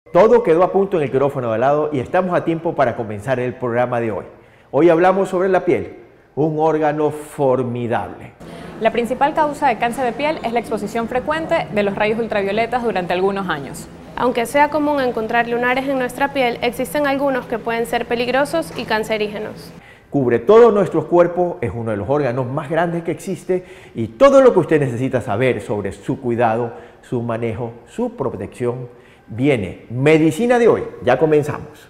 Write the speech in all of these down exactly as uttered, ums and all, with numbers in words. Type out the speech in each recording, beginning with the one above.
Todo quedó a punto en el quirófano de al lado y estamos a tiempo para comenzar el programa de hoy. Hoy hablamos sobre la piel, un órgano formidable. La principal causa de cáncer de piel es la exposición frecuente de los rayos ultravioletas durante algunos años. Aunque sea común encontrar lunares en nuestra piel, existen algunos que pueden ser peligrosos y cancerígenos. Cubre todo nuestro cuerpo, es uno de los órganos más grandes que existe y todo lo que usted necesita saber sobre su cuidado, su manejo, su protección, viene Medicina de Hoy. Ya comenzamos.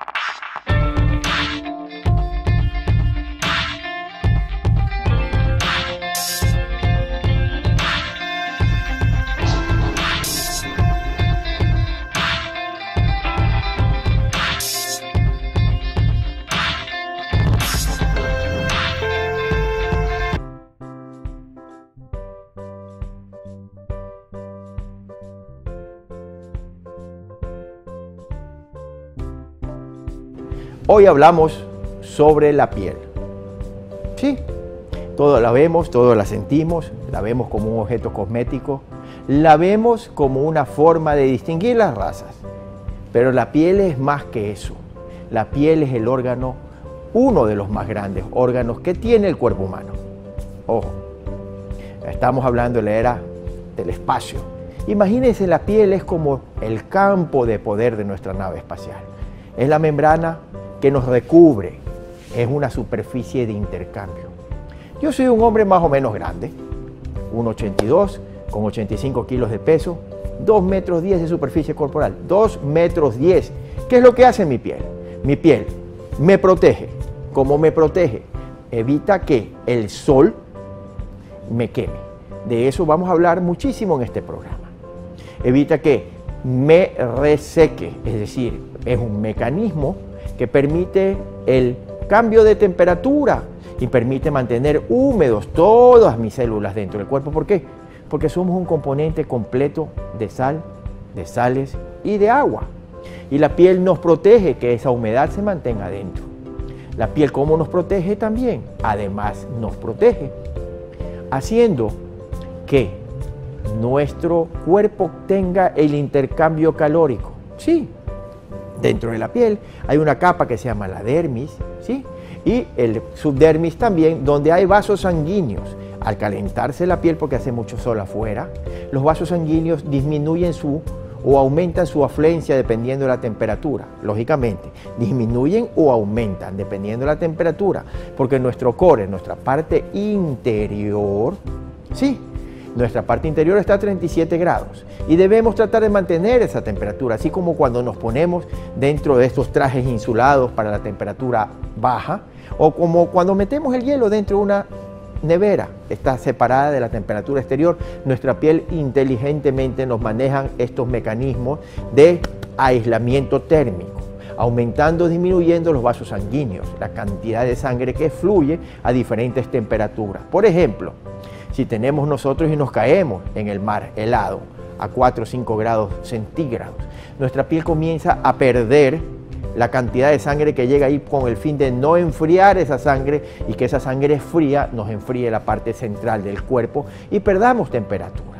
Hoy hablamos sobre la piel. Sí, todos la vemos, todos la sentimos, la vemos como un objeto cosmético, la vemos como una forma de distinguir las razas. Pero la piel es más que eso. La piel es el órgano, uno de los más grandes órganos que tiene el cuerpo humano. Ojo, estamos hablando de la era del espacio. Imagínense, la piel es como el campo de poder de nuestra nave espacial. Es la membrana que nos recubre, es una superficie de intercambio. Yo soy un hombre más o menos grande, uno ochenta y dos, con ochenta y cinco kilos de peso, dos metros diez de superficie corporal, dos metros diez. ¿Qué es lo que hace mi piel? Mi piel me protege. ¿Cómo me protege? Evita que el sol me queme. De eso vamos a hablar muchísimo en este programa. Evita que me reseque, es decir, es un mecanismo que permite el cambio de temperatura y permite mantener húmedos todas mis células dentro del cuerpo. ¿Por qué? Porque somos un componente completo de sal, de sales y de agua. Y la piel nos protege que esa humedad se mantenga dentro. La piel, ¿cómo nos protege también? Además, nos protege haciendo que nuestro cuerpo tenga el intercambio calórico. Sí. Dentro de la piel hay una capa que se llama la dermis, ¿sí? Y el subdermis también, donde hay vasos sanguíneos. Al calentarse la piel, porque hace mucho sol afuera, los vasos sanguíneos disminuyen su o aumentan su afluencia dependiendo de la temperatura. Lógicamente, disminuyen o aumentan dependiendo de la temperatura, porque nuestro core, nuestra parte interior, sí, nuestra parte interior está a treinta y siete grados y debemos tratar de mantener esa temperatura, así como cuando nos ponemos dentro de estos trajes insulados para la temperatura baja, o como cuando metemos el hielo dentro de una nevera, está separada de la temperatura exterior. Nuestra piel inteligentemente nos manejan estos mecanismos de aislamiento térmico, aumentando o disminuyendo los vasos sanguíneos, la cantidad de sangre que fluye a diferentes temperaturas. Por ejemplo, si tenemos nosotros y nos caemos en el mar helado a cuatro o cinco grados centígrados, nuestra piel comienza a perder la cantidad de sangre que llega ahí con el fin de no enfriar esa sangre y que esa sangre fría nos enfríe la parte central del cuerpo y perdamos temperatura.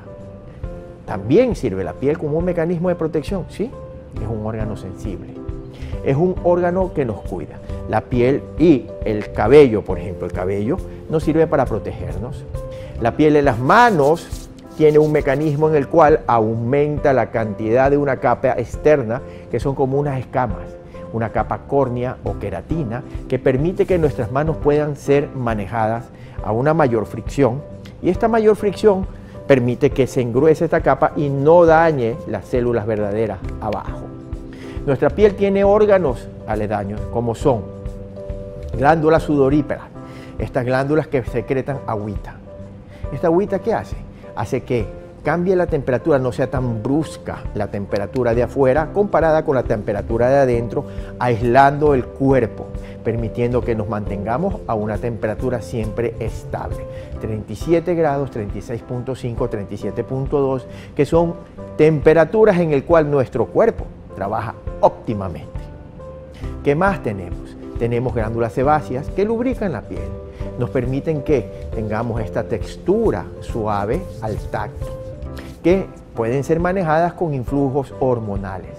También sirve la piel como un mecanismo de protección, ¿sí? Es un órgano sensible. Es un órgano que nos cuida. La piel y el cabello, por ejemplo, el cabello nos sirve para protegernos. La piel de las manos tiene un mecanismo en el cual aumenta la cantidad de una capa externa, que son como unas escamas, una capa córnea o queratina, que permite que nuestras manos puedan ser manejadas a una mayor fricción, y esta mayor fricción permite que se engruese esta capa y no dañe las células verdaderas abajo. Nuestra piel tiene órganos aledaños, como son glándulas sudoríparas, estas glándulas que secretan agüita. ¿Esta agüita qué hace? Hace que cambie la temperatura, no sea tan brusca la temperatura de afuera comparada con la temperatura de adentro, aislando el cuerpo, permitiendo que nos mantengamos a una temperatura siempre estable. treinta y siete grados, treinta y seis punto cinco, treinta y siete punto dos, que son temperaturas en el cual nuestro cuerpo trabaja óptimamente. ¿Qué más tenemos? Tenemos glándulas sebáceas que lubrican la piel. Nos permiten que tengamos esta textura suave al tacto, que pueden ser manejadas con influjos hormonales.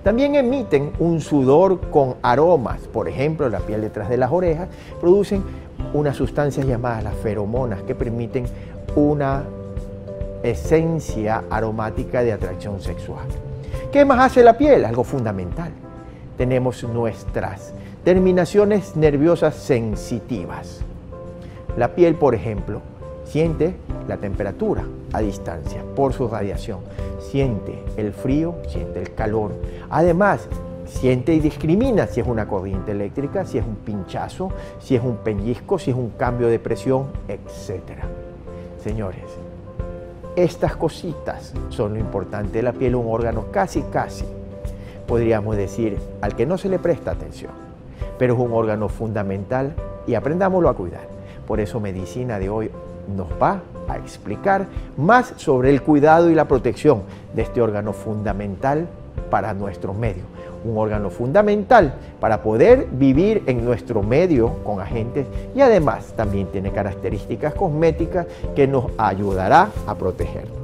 También emiten un sudor con aromas. Por ejemplo, la piel detrás de las orejas producen unas sustancias llamadas las feromonas que permiten una esencia aromática de atracción sexual. ¿Qué más hace la piel? Algo fundamental. Tenemos nuestras terminaciones nerviosas sensitivas. La piel, por ejemplo, siente la temperatura a distancia por su radiación, siente el frío, siente el calor. Además, siente y discrimina si es una corriente eléctrica, si es un pinchazo, si es un pellizco, si es un cambio de presión, etcétera. Señores, estas cositas son lo importante de la piel, un órgano casi, casi, podríamos decir, al que no se le presta atención, pero es un órgano fundamental y aprendámoslo a cuidar. Por eso Medicina de hoy nos va a explicar más sobre el cuidado y la protección de este órgano fundamental para nuestro medio. Un órgano fundamental para poder vivir en nuestro medio con agentes y además también tiene características cosméticas que nos ayudará a protegernos.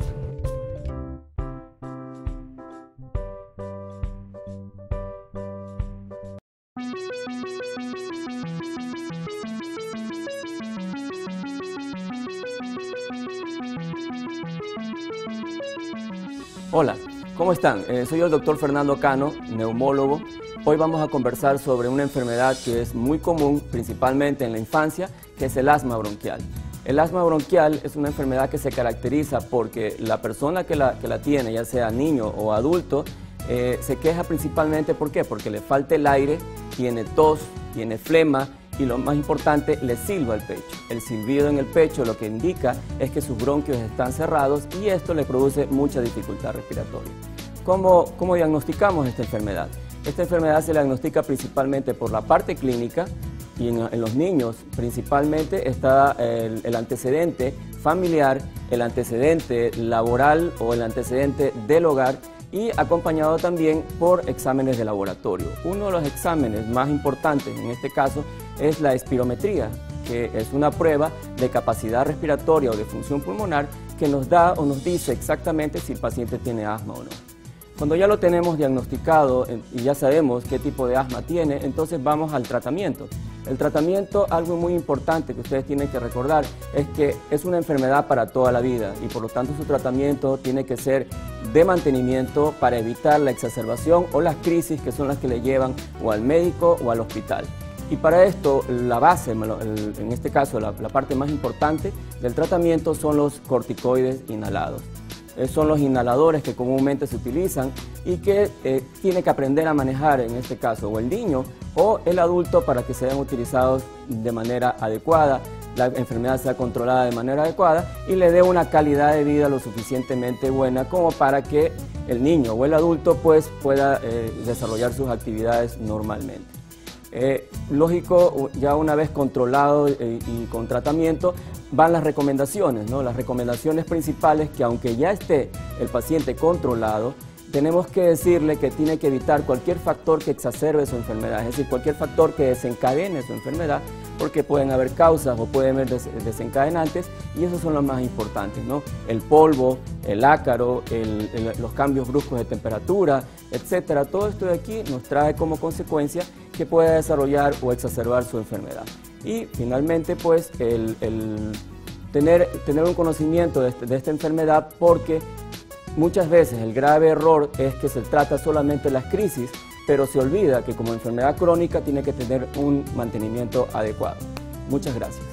Hola, ¿cómo están? Eh, soy el doctor Fernando Cano, neumólogo. Hoy vamos a conversar sobre una enfermedad que es muy común, principalmente en la infancia, que es el asma bronquial. El asma bronquial es una enfermedad que se caracteriza porque la persona que la, que la tiene, ya sea niño o adulto, eh, se queja principalmente, ¿por qué? Porque le falta el aire, tiene tos, tiene flema, y lo más importante, le silba el pecho. El silbido en el pecho lo que indica es que sus bronquios están cerrados y esto le produce mucha dificultad respiratoria. ¿Cómo, cómo diagnosticamos esta enfermedad? Esta enfermedad se diagnostica principalmente por la parte clínica y en, en los niños principalmente está el, el antecedente familiar, el antecedente laboral o el antecedente del hogar y acompañado también por exámenes de laboratorio. Uno de los exámenes más importantes en este caso es la espirometría, que es una prueba de capacidad respiratoria o de función pulmonar que nos da o nos dice exactamente si el paciente tiene asma o no. Cuando ya lo tenemos diagnosticado y ya sabemos qué tipo de asma tiene, entonces vamos al tratamiento. El tratamiento, algo muy importante que ustedes tienen que recordar, es que es una enfermedad para toda la vida y por lo tanto su tratamiento tiene que ser de mantenimiento para evitar la exacerbación o las crisis que son las que le llevan o al médico o al hospital. Y para esto, la base, en este caso la, la parte más importante del tratamiento son los corticoides inhalados. Son los inhaladores que comúnmente se utilizan y que eh, tiene que aprender a manejar en este caso o el niño o el adulto para que sean utilizados de manera adecuada, la enfermedad sea controlada de manera adecuada y le dé una calidad de vida lo suficientemente buena como para que el niño o el adulto pues, pueda eh, desarrollar sus actividades normalmente. Eh, lógico, ya una vez controlado eh, y con tratamiento, van las recomendaciones, ¿no? Las recomendaciones principales que aunque ya esté el paciente controlado, tenemos que decirle que tiene que evitar cualquier factor que exacerbe su enfermedad, es decir, cualquier factor que desencadene su enfermedad, porque pueden haber causas o pueden haber des desencadenantes y esos son los más importantes, ¿no? El polvo, el ácaro, el, el, los cambios bruscos de temperatura, etcétera. Todo esto de aquí nos trae como consecuencia que pueda desarrollar o exacerbar su enfermedad. Y finalmente, pues, el, el tener, tener un conocimiento de, este, de esta enfermedad porque muchas veces el grave error es que se trata solamente las crisis, pero se olvida que como enfermedad crónica tiene que tener un mantenimiento adecuado. Muchas gracias.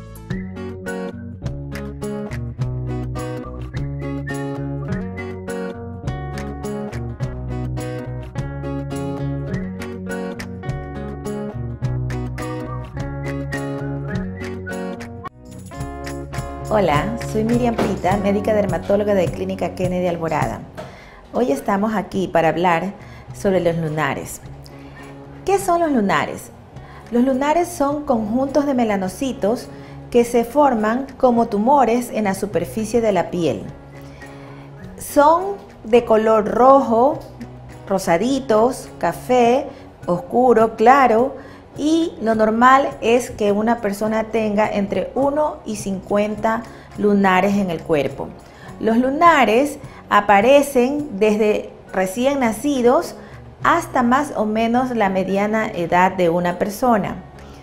Hola, soy Miriam Pita, médica dermatóloga de Clínica Kennedy Alborada. Hoy estamos aquí para hablar sobre los lunares. ¿Qué son los lunares? Los lunares son conjuntos de melanocitos que se forman como tumores en la superficie de la piel. Son de color rojo, rosaditos, café, oscuro, claro, y lo normal es que una persona tenga entre uno y cincuenta lunares en el cuerpo. Los lunares aparecen desde recién nacidos hasta más o menos la mediana edad de una persona.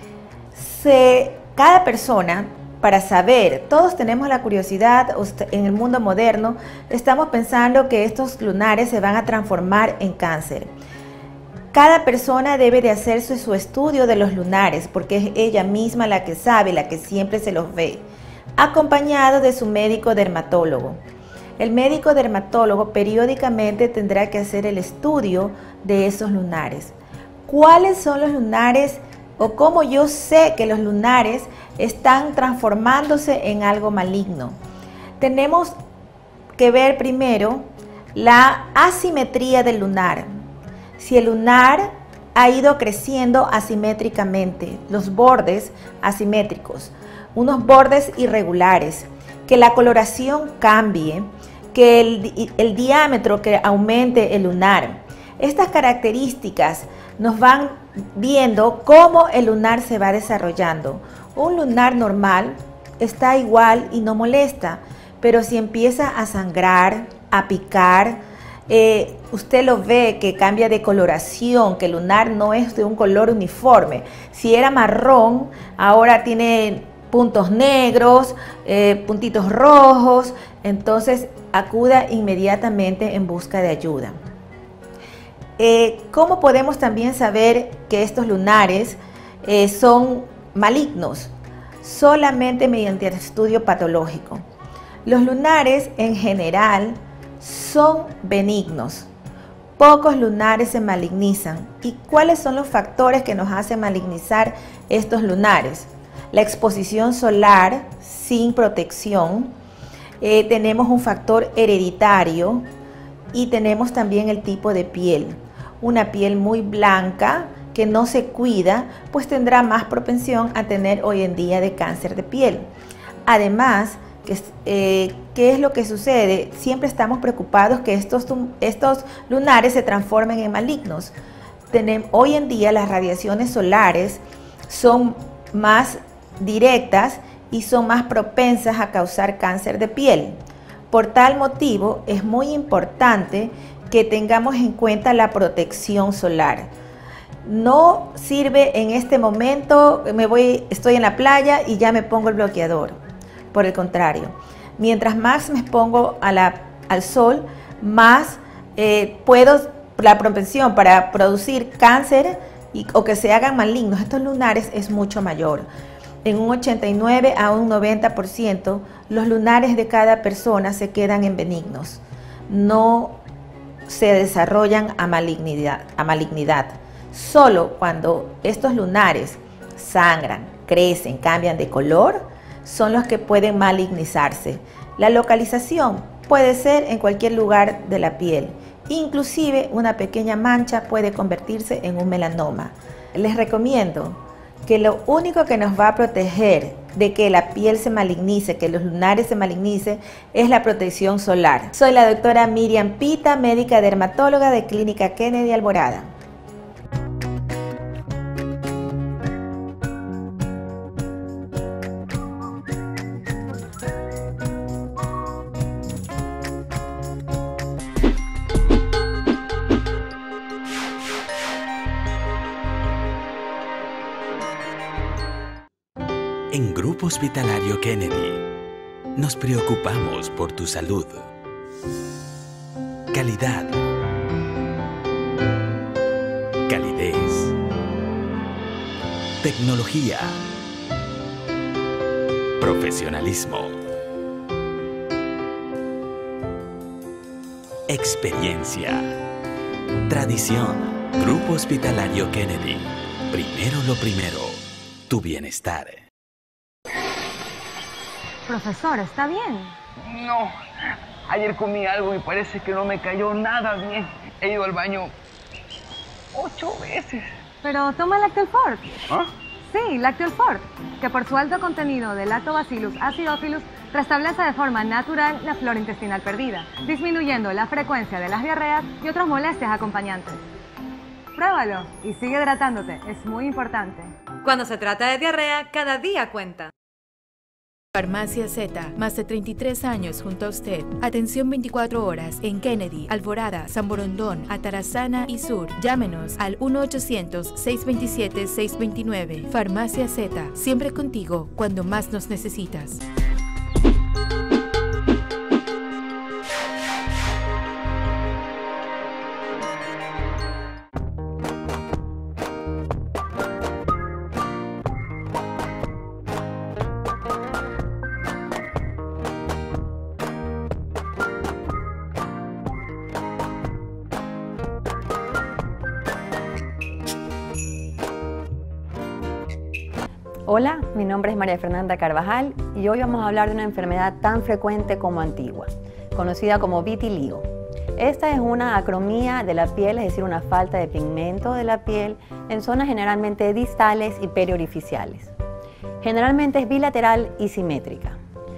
Se, cada persona, para saber, todos tenemos la curiosidad, en el mundo moderno estamos pensando que estos lunares se van a transformar en cáncer. Cada persona debe de hacerse su estudio de los lunares porque es ella misma la que sabe, la que siempre se los ve, acompañado de su médico dermatólogo. El médico dermatólogo periódicamente tendrá que hacer el estudio de esos lunares. ¿Cuáles son los lunares o cómo yo sé que los lunares están transformándose en algo maligno? Tenemos que ver primero la asimetría del lunar. Si el lunar ha ido creciendo asimétricamente, los bordes asimétricos, unos bordes irregulares, que la coloración cambie, que el, el diámetro que aumente el lunar. Estas características nos van viendo cómo el lunar se va desarrollando. Un lunar normal está igual y no molesta, pero si empieza a sangrar, a picar, eh, usted lo ve que cambia de coloración, que el lunar no es de un color uniforme. Si era marrón, ahora tiene puntos negros, eh, puntitos rojos, entonces acuda inmediatamente en busca de ayuda. Eh, ¿Cómo podemos también saber que estos lunares eh, son malignos? Solamente mediante el estudio patológico. Los lunares en general son benignos. Pocos lunares se malignizan. ¿Y cuáles son los factores que nos hacen malignizar estos lunares? La exposición solar sin protección, eh, tenemos un factor hereditario y tenemos también el tipo de piel. Una piel muy blanca que no se cuida, pues tendrá más propensión a tener hoy en día de cáncer de piel. Además, que, eh, ¿qué es lo que sucede? Siempre estamos preocupados que estos, estos lunares se transformen en malignos. Tenemos, hoy en día las radiaciones solares son más directas y son más propensas a causar cáncer de piel. Por tal motivo, es muy importante que tengamos en cuenta la protección solar. No sirve en este momento, me voy, estoy en la playa y ya me pongo el bloqueador. Por el contrario, mientras más me expongo a la, al sol, más eh, puedo, la propensión para producir cáncer y, o que se hagan malignos estos lunares es mucho mayor. En un ochenta y nueve a un noventa por ciento los lunares de cada persona se quedan en benignos, no se desarrollan a malignidad, a malignidad. Solo cuando estos lunares sangran, crecen, cambian de color, son los que pueden malignizarse. La localización puede ser en cualquier lugar de la piel. Inclusive una pequeña mancha puede convertirse en un melanoma. Les recomiendo que lo único que nos va a proteger de que la piel se malignice, que los lunares se malignicen, es la protección solar. Soy la doctora Miriam Pita, médica dermatóloga de Clínica Kennedy Alborada. En Grupo Hospitalario Kennedy nos preocupamos por tu salud. Calidad, calidez, tecnología, profesionalismo, experiencia, tradición. Grupo Hospitalario Kennedy. Primero lo primero, tu bienestar. Profesor, ¿está bien? No, ayer comí algo y parece que no me cayó nada bien. He ido al baño ocho veces. Pero toma Lactel Fort. ¿Ah? Sí, Lactel Fort, que por su alto contenido de Lactobacillus acidophilus restablece de forma natural la flora intestinal perdida, disminuyendo la frecuencia de las diarreas y otras molestias acompañantes. Pruébalo y sigue hidratándote, es muy importante. Cuando se trata de diarrea, cada día cuenta. Farmacia Z, más de treinta y tres años junto a usted. Atención veinticuatro horas en Kennedy, Alvorada, San Borondón, Atarazana y Sur. Llámenos al uno ochocientos, seiscientos veintisiete, seiscientos veintinueve. Farmacia Z, siempre contigo cuando más nos necesitas. Hola, mi nombre es María Fernanda Carvajal y hoy vamos a hablar de una enfermedad tan frecuente como antigua, conocida como vitiligo. Esta es una acromía de la piel, es decir, una falta de pigmento de la piel en zonas generalmente distales y periorificiales. Generalmente es bilateral y simétrica.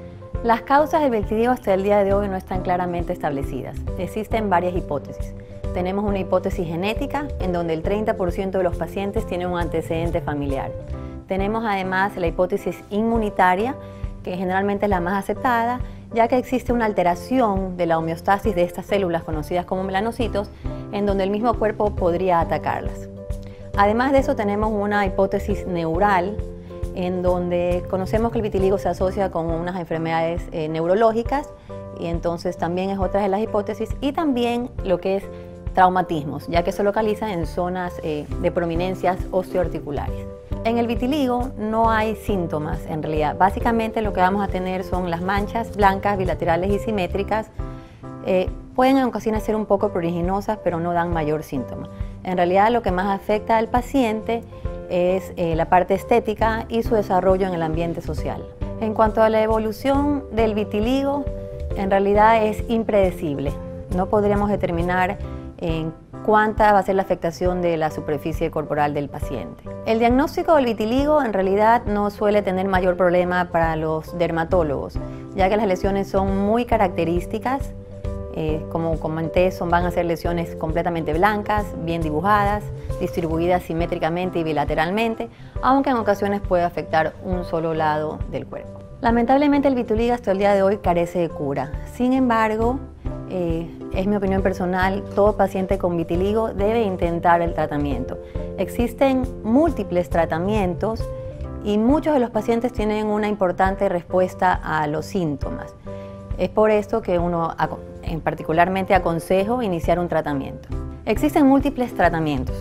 Las causas del vitiligo hasta el día de hoy no están claramente establecidas. Existen varias hipótesis. Tenemos una hipótesis genética, en donde el treinta por ciento de los pacientes tienen un antecedente familiar. Tenemos además la hipótesis inmunitaria, que generalmente es la más aceptada, ya que existe una alteración de la homeostasis de estas células conocidas como melanocitos, en donde el mismo cuerpo podría atacarlas. Además de eso tenemos una hipótesis neural, en donde conocemos que el vitiligo se asocia con unas enfermedades eh, neurológicas, y entonces también es otra de las hipótesis, y también lo que es traumatismos, ya que se localiza en zonas eh, de prominencias osteoarticulares. En el vitiligo no hay síntomas en realidad. Básicamente lo que vamos a tener son las manchas blancas, bilaterales y simétricas. Eh, pueden en ocasiones ser un poco pruriginosas, pero no dan mayor síntoma. En realidad lo que más afecta al paciente es eh, la parte estética y su desarrollo en el ambiente social. En cuanto a la evolución del vitiligo, en realidad es impredecible. No podríamos determinar en cuánta va a ser la afectación de la superficie corporal del paciente. El diagnóstico del vitiligo en realidad no suele tener mayor problema para los dermatólogos, ya que las lesiones son muy características. Eh, como comenté, son, van a ser lesiones completamente blancas, bien dibujadas, distribuidas simétricamente y bilateralmente, aunque en ocasiones puede afectar un solo lado del cuerpo. Lamentablemente el vitiligo hasta el día de hoy carece de cura. Sin embargo, eh, es mi opinión personal, todo paciente con vitiligo debe intentar el tratamiento. Existen múltiples tratamientos y muchos de los pacientes tienen una importante respuesta a los síntomas. Es por esto que uno en particularmente aconsejo iniciar un tratamiento. Existen múltiples tratamientos.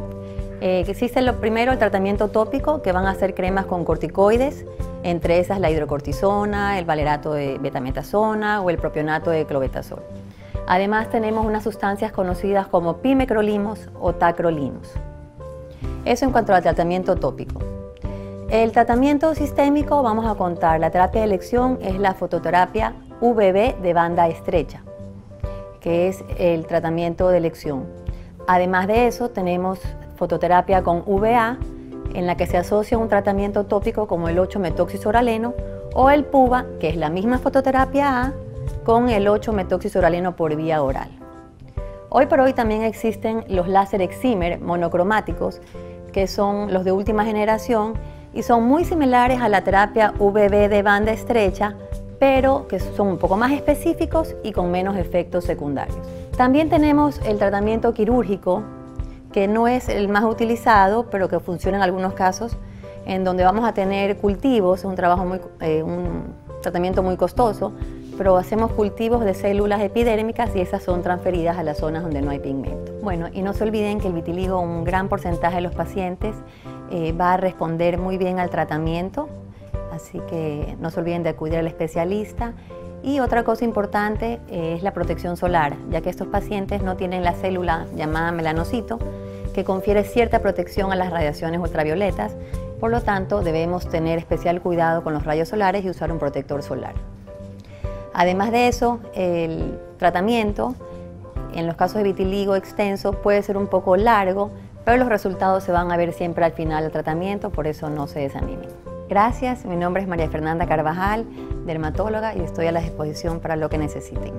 Eh, existe lo primero, el tratamiento tópico, que van a ser cremas con corticoides, entre esas la hidrocortisona, el valerato de betametasona o el propionato de clobetasol. Además tenemos unas sustancias conocidas como pimecrolimos o tacrolimos. Eso en cuanto al tratamiento tópico. El tratamiento sistémico, vamos a contar, la terapia de elección es la fototerapia U V B de banda estrecha, que es el tratamiento de elección. Además de eso tenemos fototerapia con U V A, en la que se asocia un tratamiento tópico como el ocho metoxisoraleno o el PUVA, que es la misma fototerapia A, con el ocho metoxisoraleno por vía oral. Hoy por hoy también existen los láser excimer monocromáticos, que son los de última generación y son muy similares a la terapia U V B de banda estrecha, pero que son un poco más específicos y con menos efectos secundarios. También tenemos el tratamiento quirúrgico, que no es el más utilizado, pero que funciona en algunos casos, en donde vamos a tener cultivos, un trabajo muy, eh, un tratamiento muy costoso, pero hacemos cultivos de células epidérmicas y esas son transferidas a las zonas donde no hay pigmento. Bueno, y no se olviden que el vitiligo, un gran porcentaje de los pacientes eh, va a responder muy bien al tratamiento, así que no se olviden de acudir al especialista. Y otra cosa importante eh, es la protección solar, ya que estos pacientes no tienen la célula llamada melanocito, que confiere cierta protección a las radiaciones ultravioletas, por lo tanto debemos tener especial cuidado con los rayos solares y usar un protector solar. Además de eso, el tratamiento en los casos de vitiligo extenso puede ser un poco largo, pero los resultados se van a ver siempre al final del tratamiento, por eso no se desanimen. Gracias, mi nombre es María Fernanda Carvajal, dermatóloga, y estoy a la disposición para lo que necesiten.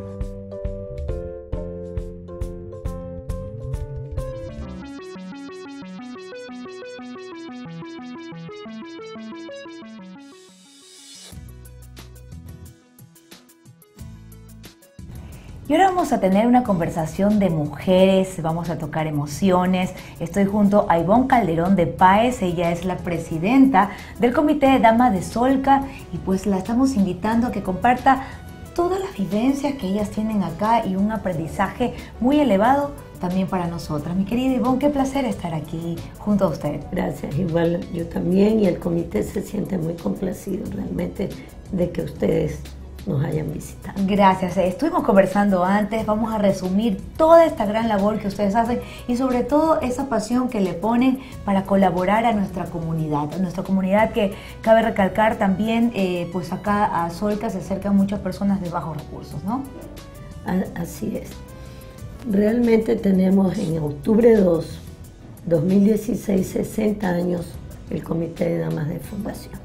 Y ahora vamos a tener una conversación de mujeres, vamos a tocar emociones. Estoy junto a Ivonne Calderón de Páez, ella es la presidenta del Comité de Damas de Solca y pues la estamos invitando a que comparta todas las vivencias que ellas tienen acá y un aprendizaje muy elevado también para nosotras. Mi querida Ivonne, qué placer estar aquí junto a usted. Gracias, igual yo también, y el comité se siente muy complacido realmente de que ustedes nos hayan visitado. Gracias, estuvimos conversando antes, vamos a resumir toda esta gran labor que ustedes hacen y sobre todo esa pasión que le ponen para colaborar a nuestra comunidad, a nuestra comunidad que cabe recalcar también, eh, pues acá a Solca se acercan muchas personas de bajos recursos, ¿no? Así es. Realmente tenemos en octubre dos, dos mil dieciséis, sesenta años el Comité de Damas de Fundación.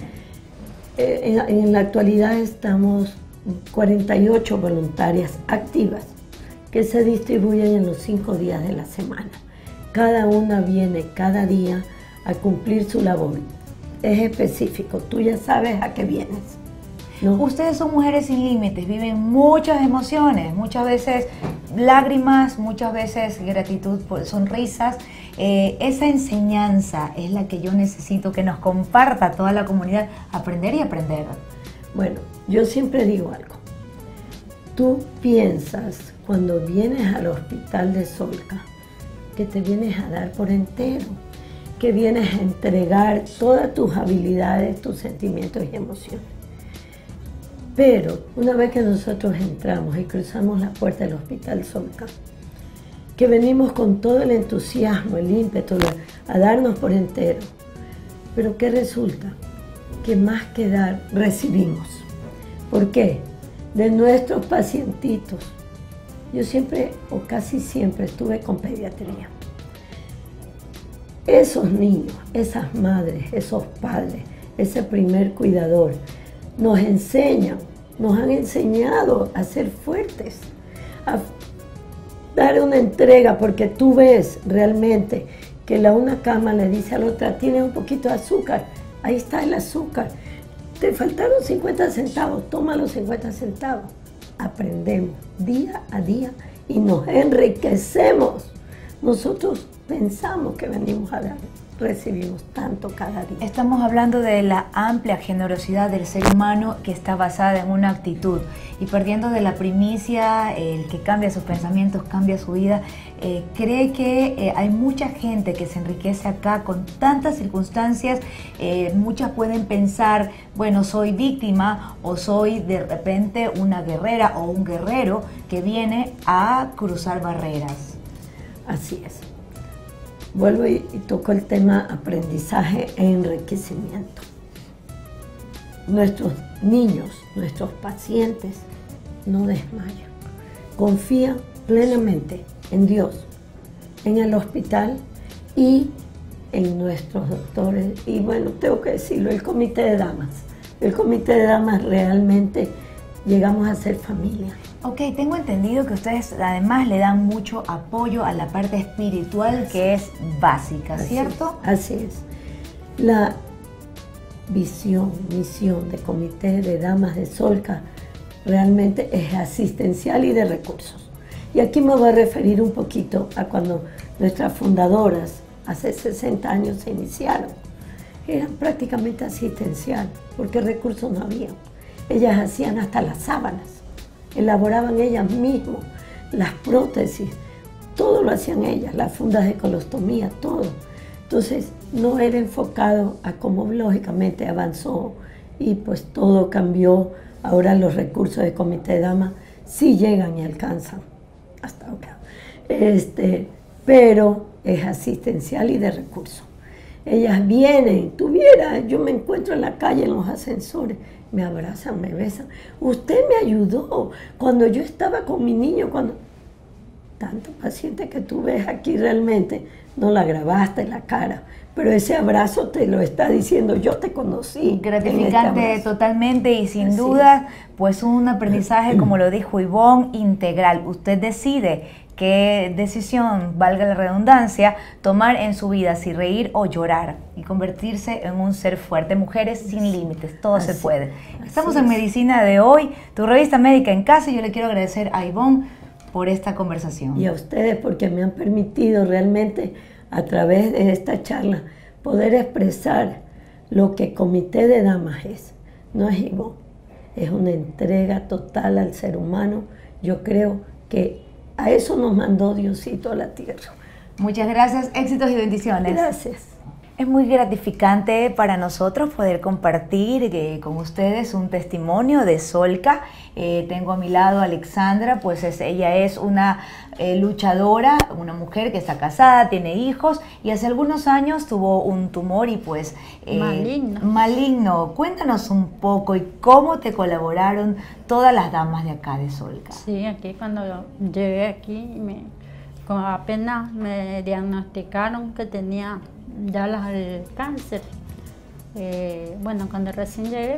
En, en la actualidad estamos cuarenta y ocho voluntarias activas que se distribuyen en los cinco días de la semana. Cada una viene cada día a cumplir su labor. Es específico, tú ya sabes a qué vienes, ¿no? Ustedes son mujeres sin límites, viven muchas emociones, muchas veces lágrimas, muchas veces gratitud, sonrisas. Eh, esa enseñanza es la que yo necesito que nos comparta toda la comunidad, aprender y aprender. Bueno, yo siempre digo algo. Tú piensas cuando vienes al hospital de Solca que te vienes a dar por entero, que vienes a entregar todas tus habilidades, tus sentimientos y emociones. Pero una vez que nosotros entramos y cruzamos la puerta del Hospital Solca, que venimos con todo el entusiasmo, el ímpetu a darnos por entero, pero ¿qué resulta? Que más que dar, recibimos. ¿Por qué? De nuestros pacientitos. Yo siempre, o casi siempre, estuve con pediatría. Esos niños, esas madres, esos padres, ese primer cuidador, nos enseñan, nos han enseñado a ser fuertes, a dar una entrega, porque tú ves realmente que la una cama le dice a la otra, tiene un poquito de azúcar, ahí está el azúcar, te faltaron cincuenta centavos, toma los cincuenta centavos. Aprendemos día a día y nos enriquecemos. Nosotros pensamos que venimos a dar, recibimos tanto cada día. Estamos hablando de la amplia generosidad del ser humano que está basada en una actitud y perdiendo de la primicia, el que cambia sus pensamientos, cambia su vida. Eh, cree que eh, hay mucha gente que se enriquece acá con tantas circunstancias. Eh, muchas pueden pensar, bueno, soy víctima o soy de repente una guerrera o un guerrero que viene a cruzar barreras. Así es. Vuelvo y, y toco el tema aprendizaje e enriquecimiento. Nuestros niños, nuestros pacientes no desmayan. Confían plenamente en Dios, en el hospital y en nuestros doctores. Y bueno, tengo que decirlo, el Comité de Damas. El Comité de Damas realmente llegamos a ser familia. Ok, tengo entendido que ustedes además le dan mucho apoyo a la parte espiritual que es básica, ¿cierto? Así es. La visión, misión del Comité de Damas de Solca realmente es asistencial y de recursos. Y aquí me voy a referir un poquito a cuando nuestras fundadoras hace sesenta años se iniciaron. Eran prácticamente asistencial, porque recursos no había. Ellas hacían hasta las sábanas. Elaboraban ellas mismas las prótesis, todo lo hacían ellas, las fundas de colostomía, todo. Entonces no era enfocado a cómo lógicamente avanzó y pues todo cambió. Ahora los recursos del Comité de Damas sí llegan y alcanzan hasta ahora, este, pero es asistencial y de recursos. Ellas vienen, tuviera, yo me encuentro en la calle en los ascensores, me abrazan, me besan. Usted me ayudó cuando yo estaba con mi niño, cuando... Tanto paciente que tú ves aquí realmente, no la grabaste en la cara, pero ese abrazo te lo está diciendo, yo te conocí. Gratificante este totalmente y sin Así duda, es. pues un aprendizaje, como lo dijo Ivonne, integral. Usted decide qué decisión, valga la redundancia, tomar en su vida, si reír o llorar y convertirse en un ser fuerte. Mujeres sin límites, todo se puede. Estamos en Medicina de Hoy, tu revista médica en casa, y yo le quiero agradecer a Ivonne por esta conversación. Y a ustedes porque me han permitido realmente a través de esta charla poder expresar lo que Comité de Damas es. No es Ivonne, es una entrega total al ser humano. Yo creo que a eso nos mandó Diosito a la tierra. Muchas gracias, éxitos y bendiciones. Gracias. Es muy gratificante para nosotros poder compartir eh, con ustedes un testimonio de Solca. Eh, tengo a mi lado a Alexandra, pues es, ella es una eh, luchadora, una mujer que está casada, tiene hijos y hace algunos años tuvo un tumor y pues... Eh, maligno. Maligno. Cuéntanos un poco y cómo te colaboraron todas las damas de acá de Solca. Sí, aquí cuando yo llegué aquí, me, con apenas me diagnosticaron que tenía ya la, el cáncer. Eh, bueno, cuando recién llegué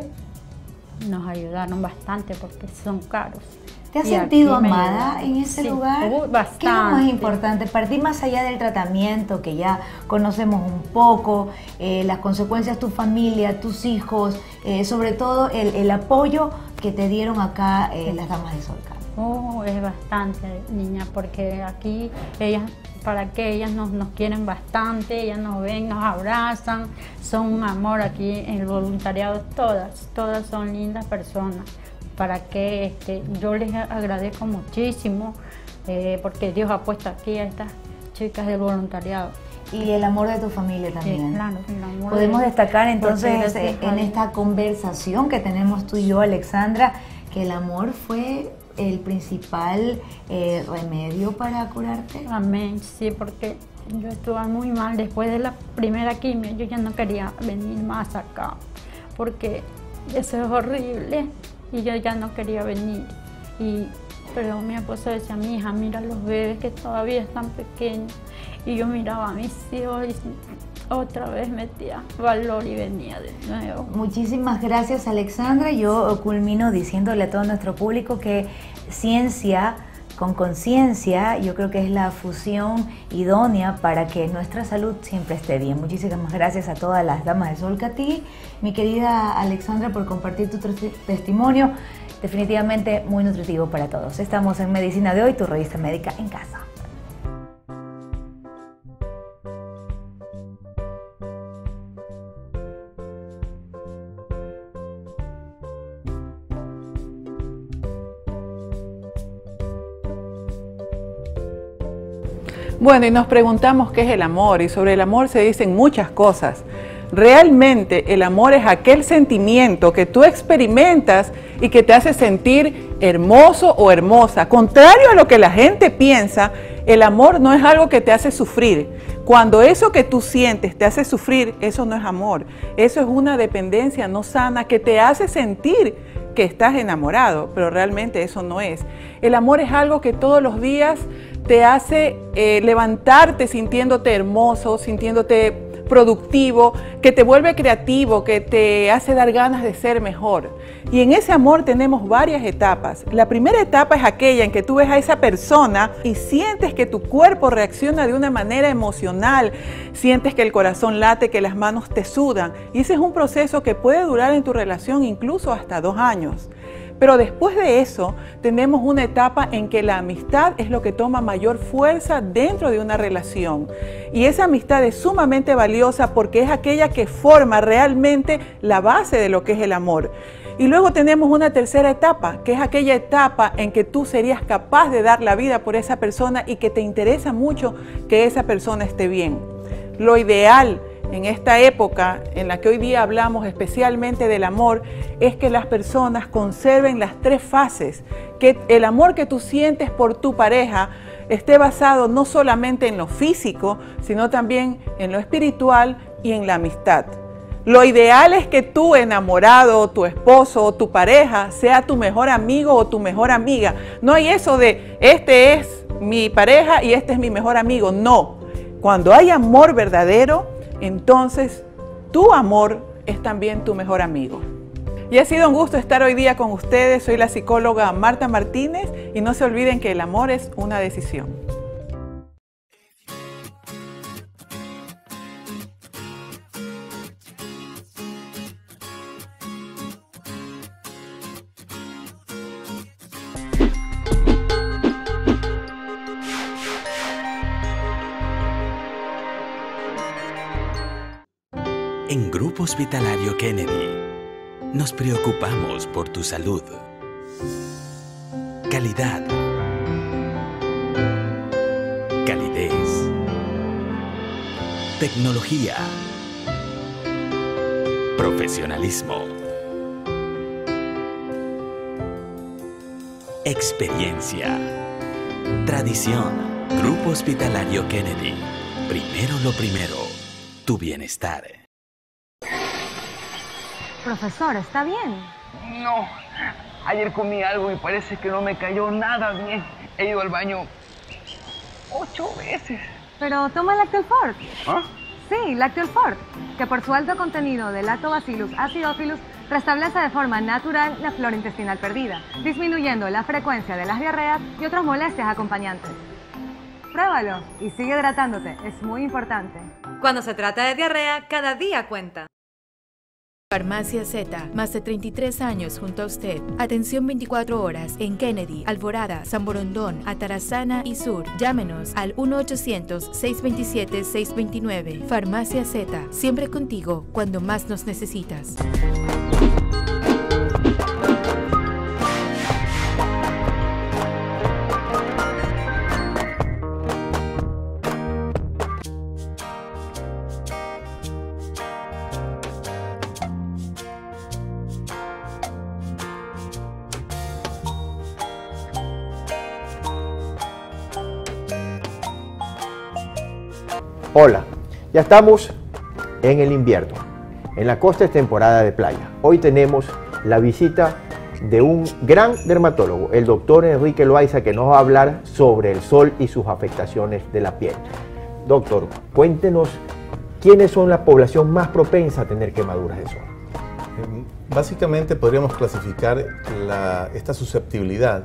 nos ayudaron bastante porque son caros. ¿Te has y sentido amada en ese sí, lugar? Uh, bastante. ¿Qué es lo más importante? Partir más allá del tratamiento, que ya conocemos un poco, eh, las consecuencias, tu familia, tus hijos, eh, sobre todo el, el apoyo que te dieron acá eh, las damas de Solca. Oh, es bastante, niña, porque aquí ellas, para que ellas nos, nos quieren bastante, ellas nos ven, nos abrazan, son un amor aquí en el voluntariado, todas, todas son lindas personas. Para que este, yo les agradezco muchísimo eh, porque Dios ha puesto aquí a estas chicas del voluntariado. Y el amor de tu familia también. Sí, claro, el amor. Podemos de, destacar entonces eh, en esta conversación que tenemos tú y yo, Alexandra, que el amor fue el principal eh, remedio para curarte. Amén, sí, porque yo estuve muy mal después de la primera quimio. Yo ya no quería venir más acá porque eso es horrible y yo ya no quería venir. Y, pero mi esposo decía, mi hija, mira los bebés que todavía están pequeños. Y yo miraba a mis hijos y otra vez metía valor y venía de nuevo. Muchísimas gracias, Alexandra. Yo culmino diciéndole a todo nuestro público que ciencia con conciencia, yo creo que es la fusión idónea para que nuestra salud siempre esté bien. Muchísimas gracias a todas las damas de Solca, a ti, mi querida Alexandra, por compartir tu testimonio. Definitivamente muy nutritivo para todos. Estamos en Medicina de Hoy, tu revista médica en casa. Bueno, y nos preguntamos qué es el amor, y sobre el amor se dicen muchas cosas. Realmente el amor es aquel sentimiento que tú experimentas y que te hace sentir hermoso o hermosa. Contrario a lo que la gente piensa, el amor no es algo que te hace sufrir. Cuando eso que tú sientes te hace sufrir, eso no es amor. Eso es una dependencia no sana que te hace sentir que estás enamorado, pero realmente eso no es. El amor es algo que todos los días te hace eh, levantarte sintiéndote hermoso, sintiéndote productivo, que te vuelve creativo, que te hace dar ganas de ser mejor. Y en ese amor tenemos varias etapas. La primera etapa es aquella en que tú ves a esa persona y sientes que tu cuerpo reacciona de una manera emocional, sientes que el corazón late, que las manos te sudan. Y ese es un proceso que puede durar en tu relación incluso hasta dos años. Pero después de eso, tenemos una etapa en que la amistad es lo que toma mayor fuerza dentro de una relación. Y esa amistad es sumamente valiosa porque es aquella que forma realmente la base de lo que es el amor. Y luego tenemos una tercera etapa, que es aquella etapa en que tú serías capaz de dar la vida por esa persona y que te interesa mucho que esa persona esté bien. Lo ideal en esta época en la que hoy día hablamos especialmente del amor, es que las personas conserven las tres fases, que el amor que tú sientes por tu pareja esté basado no solamente en lo físico, sino también en lo espiritual y en la amistad. Lo ideal es que tu enamorado, tu esposo o tu pareja sea tu mejor amigo o tu mejor amiga. No hay eso de, este es mi pareja y este es mi mejor amigo. No, cuando hay amor verdadero, entonces tu amor es también tu mejor amigo. Y ha sido un gusto estar hoy día con ustedes. Soy la psicóloga Marta Martínez y no se olviden que el amor es una decisión. Grupo Hospitalario Kennedy. Nos preocupamos por tu salud. Calidad. Calidez. Tecnología. Profesionalismo. Experiencia. Tradición. Grupo Hospitalario Kennedy. Primero lo primero. Tu bienestar. Profesor, ¿está bien? No, ayer comí algo y parece que no me cayó nada bien. He ido al baño ocho veces. Pero toma Lactel Fort. ¿Ah? Sí, Lactel Fort, que por su alto contenido de Lactobacillus acidophilus restablece de forma natural la flora intestinal perdida, disminuyendo la frecuencia de las diarreas y otras molestias acompañantes. Pruébalo y sigue hidratándote, es muy importante. Cuando se trata de diarrea, cada día cuenta. Farmacia Z, más de treinta y tres años junto a usted. Atención veinticuatro horas en Kennedy, Alvorada, San Borondón, Atarazaná y Sur. Llámenos al uno ochocientos, seiscientos veintisiete, seiscientos veintinueve. Farmacia Z, siempre contigo cuando más nos necesitas. Hola, ya estamos en el invierno. En la costa es temporada de playa. Hoy tenemos la visita de un gran dermatólogo, el doctor Enrique Loaiza, que nos va a hablar sobre el sol y sus afectaciones de la piel. Doctor, cuéntenos quiénes son la población más propensa a tener quemaduras de sol. Básicamente podríamos clasificar la, esta susceptibilidad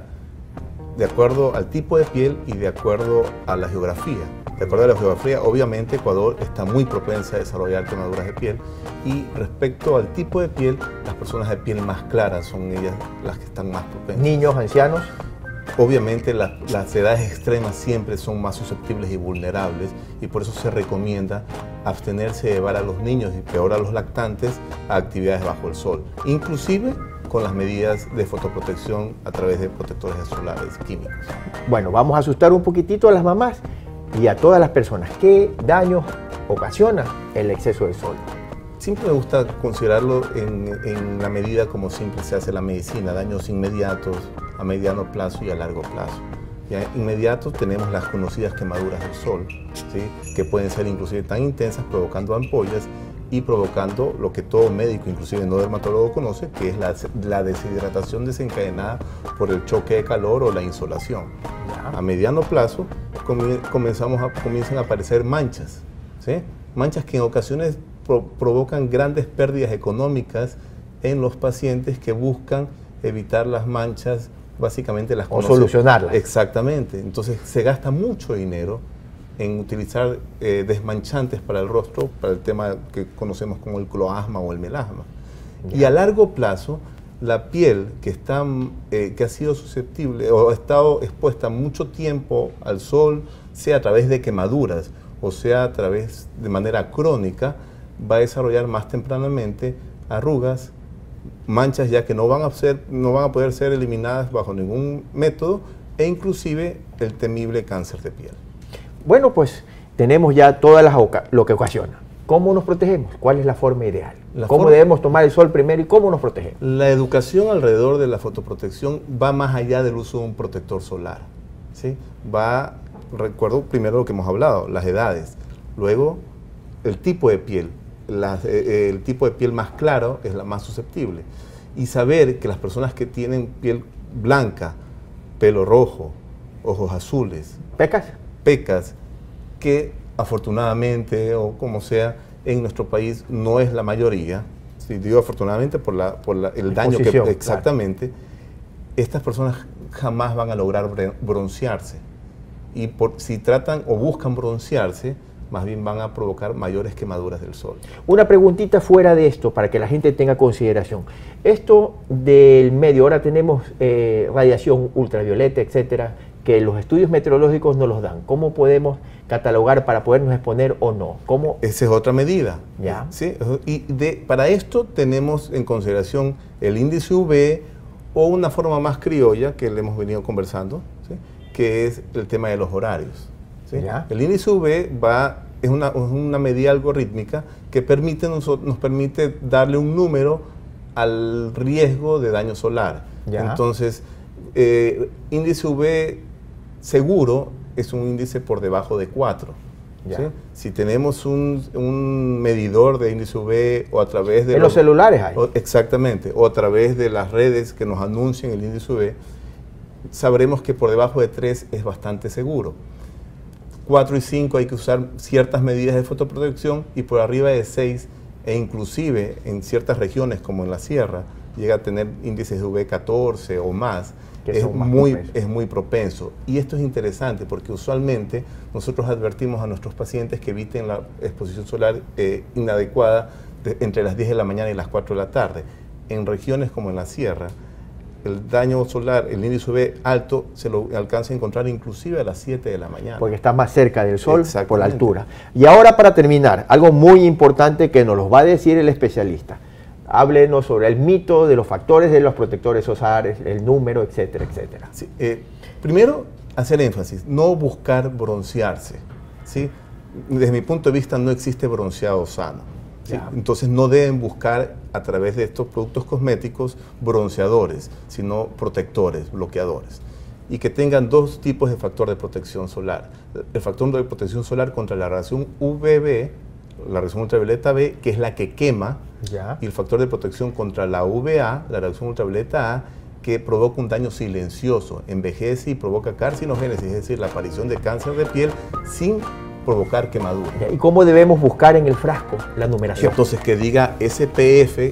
de acuerdo al tipo de piel y de acuerdo a la geografía. De acuerdo a la geografía, obviamente Ecuador está muy propensa a desarrollar quemaduras de piel, y respecto al tipo de piel, las personas de piel más clara son ellas las que están más propensas. ¿Niños, ancianos? Obviamente las, las edades extremas siempre son más susceptibles y vulnerables, y por eso se recomienda abstenerse de llevar a los niños y peor a los lactantes a actividades bajo el sol, inclusive con las medidas de fotoprotección a través de protectores solares químicos. Bueno, vamos a asustar un poquitito a las mamás y a todas las personas. ¿Qué daños ocasiona el exceso de sol? Siempre me gusta considerarlo en, en la medida como siempre se hace la medicina, daños inmediatos, a mediano plazo y a largo plazo. Ya inmediatos tenemos las conocidas quemaduras del sol, ¿sí? Que pueden ser inclusive tan intensas, provocando ampollas y provocando lo que todo médico, inclusive no dermatólogo, conoce, que es la, la deshidratación desencadenada por el choque de calor o la insolación. A mediano plazo comenzamos a, comienzan a aparecer manchas, ¿sí? Manchas que en ocasiones pro, provocan grandes pérdidas económicas en los pacientes que buscan evitar las manchas, básicamente las o solucionarlas. Exactamente, entonces se gasta mucho dinero en utilizar eh, desmanchantes para el rostro, para el tema que conocemos como el cloasma o el melasma. Yeah. Y a largo plazo, la piel que, está, eh, que ha sido susceptible o ha estado expuesta mucho tiempo al sol, sea a través de quemaduras o sea a través de manera crónica, va a desarrollar más tempranamente arrugas, manchas ya que no van a ser, no van a poder ser eliminadas bajo ningún método, e inclusive el temible cáncer de piel. Bueno, pues tenemos ya todas las lo que ocasiona. ¿Cómo nos protegemos? ¿Cuál es la forma ideal? La ¿Cómo forma, debemos tomar el sol primero y cómo nos protegemos? La educación alrededor de la fotoprotección va más allá del uso de un protector solar, ¿sí? Va, recuerdo primero lo que hemos hablado, las edades, luego el tipo de piel. La, eh, el tipo de piel más claro es la más susceptible. Y saber que las personas que tienen piel blanca, pelo rojo, ojos azules, pecas, pecas, que afortunadamente o como sea en nuestro país no es la mayoría, si digo afortunadamente por, la, por la, el daño que exactamente, claro. Estas personas jamás van a lograr broncearse, y por, si tratan o buscan broncearse, más bien van a provocar mayores quemaduras del sol. Una preguntita fuera de esto para que la gente tenga consideración. Esto del medio, ahora tenemos eh, radiación ultravioleta, etcétera. que los estudios meteorológicos no los dan? ¿Cómo podemos catalogar para podernos exponer o no? ¿Cómo? Esa es otra medida. Ya. ¿Sí? Y de, para esto tenemos en consideración el índice U V o una forma más criolla que le hemos venido conversando, ¿sí? Que es el tema de los horarios. ¿Sí? El índice U V va, es, una, es una medida algorítmica que permite, nos, nos permite darle un número al riesgo de daño solar. Ya. Entonces, eh, índice U V seguro es un índice por debajo de cuatro. ¿Sí? Si tenemos un, un medidor de índice U V o a través de... En los, los celulares hay. O, exactamente, o a través de las redes que nos anuncian el índice U V, sabremos que por debajo de tres es bastante seguro. cuatro y cinco hay que usar ciertas medidas de fotoprotección y por arriba de seis e inclusive en ciertas regiones como en la sierra llega a tener índices de U V catorce o más. Que es, más muy, es muy propenso. Y esto es interesante porque usualmente nosotros advertimos a nuestros pacientes que eviten la exposición solar eh, inadecuada de, entre las diez de la mañana y las cuatro de la tarde. En regiones como en la sierra, el daño solar, el índice U V alto, se lo alcanza a encontrar inclusive a las siete de la mañana. Porque está más cerca del sol por la altura. Y ahora, para terminar, algo muy importante que nos lo va a decir el especialista. Háblenos sobre el mito de los factores de los protectores solares, el número, etcétera, etcétera. Sí, eh, primero, hacer énfasis, no buscar broncearse. ¿Sí? Desde mi punto de vista, no existe bronceado sano. ¿Sí? Entonces, no deben buscar a través de estos productos cosméticos bronceadores, sino protectores, bloqueadores. Y que tengan dos tipos de factor de protección solar. El factor de protección solar contra la radiación U V B, la radiación ultravioleta B, que es la que quema, ya. Y el factor de protección contra la U V A, la radiación ultravioleta A, que provoca un daño silencioso, envejece y provoca carcinogénesis, es decir, la aparición de cáncer de piel sin provocar quemadura. ¿Y cómo debemos buscar en el frasco la numeración? Entonces, que diga S P F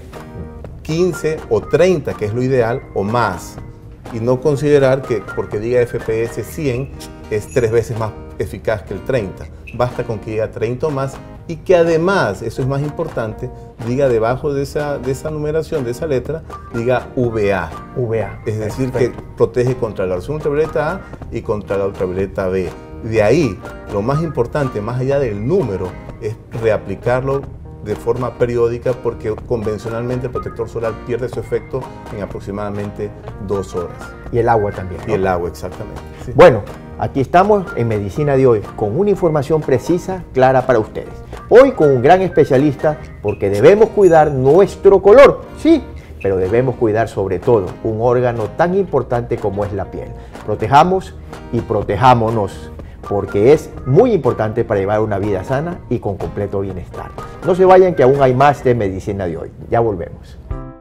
quince o treinta, que es lo ideal, o más. Y no considerar que porque diga F P S cien es tres veces más eficaz que el treinta. Basta con que diga treinta o más y que además, eso es más importante, diga debajo de esa, de esa numeración, de esa letra, diga U V A. U V A. Es decir, perfecto, que protege contra la radiación ultravioleta A y contra la ultravioleta B. De ahí, lo más importante, más allá del número, es reaplicarlo de forma periódica porque convencionalmente el protector solar pierde su efecto en aproximadamente dos horas. Y el agua también, ¿no? Y el agua, exactamente. Sí. Bueno, aquí estamos en Medicina de Hoy con una información precisa, clara para ustedes. Hoy con un gran especialista porque debemos cuidar nuestro color, sí, pero debemos cuidar sobre todo un órgano tan importante como es la piel. Protejamos y protejámonos, porque es muy importante para llevar una vida sana y con completo bienestar. No se vayan, que aún hay más de Medicina de Hoy. Ya volvemos.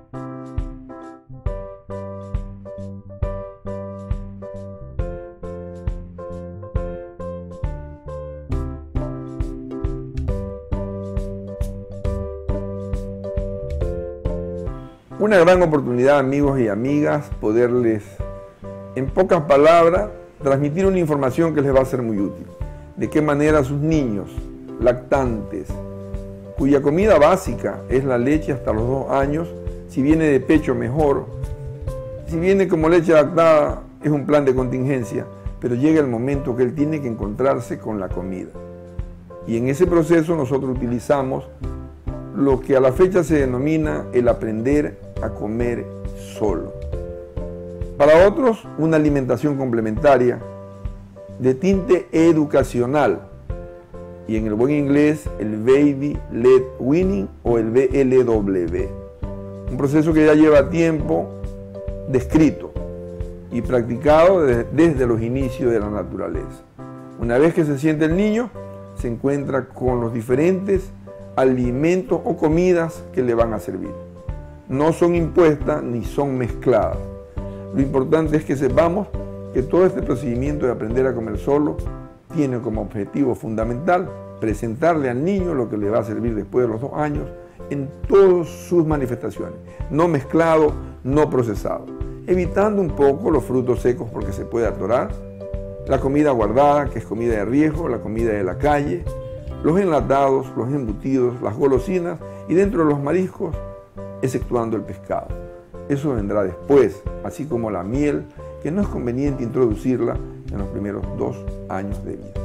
Una gran oportunidad, amigos y amigas, poderles, en pocas palabras, transmitir una información que les va a ser muy útil. De qué manera sus niños lactantes, cuya comida básica es la leche hasta los dos años, si viene de pecho mejor, si viene como leche lactada es un plan de contingencia, pero llega el momento que él tiene que encontrarse con la comida. Y en ese proceso nosotros utilizamos lo que a la fecha se denomina el aprender a comer solo. Para otros, una alimentación complementaria de tinte educacional, y en el buen inglés, el Baby Led Weaning o el B L W. Un proceso que ya lleva tiempo descrito y practicado desde, desde los inicios de la naturaleza. Una vez que se siente el niño, se encuentra con los diferentes alimentos o comidas que le van a servir. No son impuestas ni son mezcladas. Lo importante es que sepamos que todo este procedimiento de aprender a comer solo tiene como objetivo fundamental presentarle al niño lo que le va a servir después de los dos años en todas sus manifestaciones, no mezclado, no procesado, evitando un poco los frutos secos porque se puede atorar, la comida guardada, que es comida de riesgo, la comida de la calle, los enlatados, los embutidos, las golosinas y dentro de los mariscos, exceptuando el pescado. Eso vendrá después, así como la miel, que no es conveniente introducirla en los primeros dos años de vida.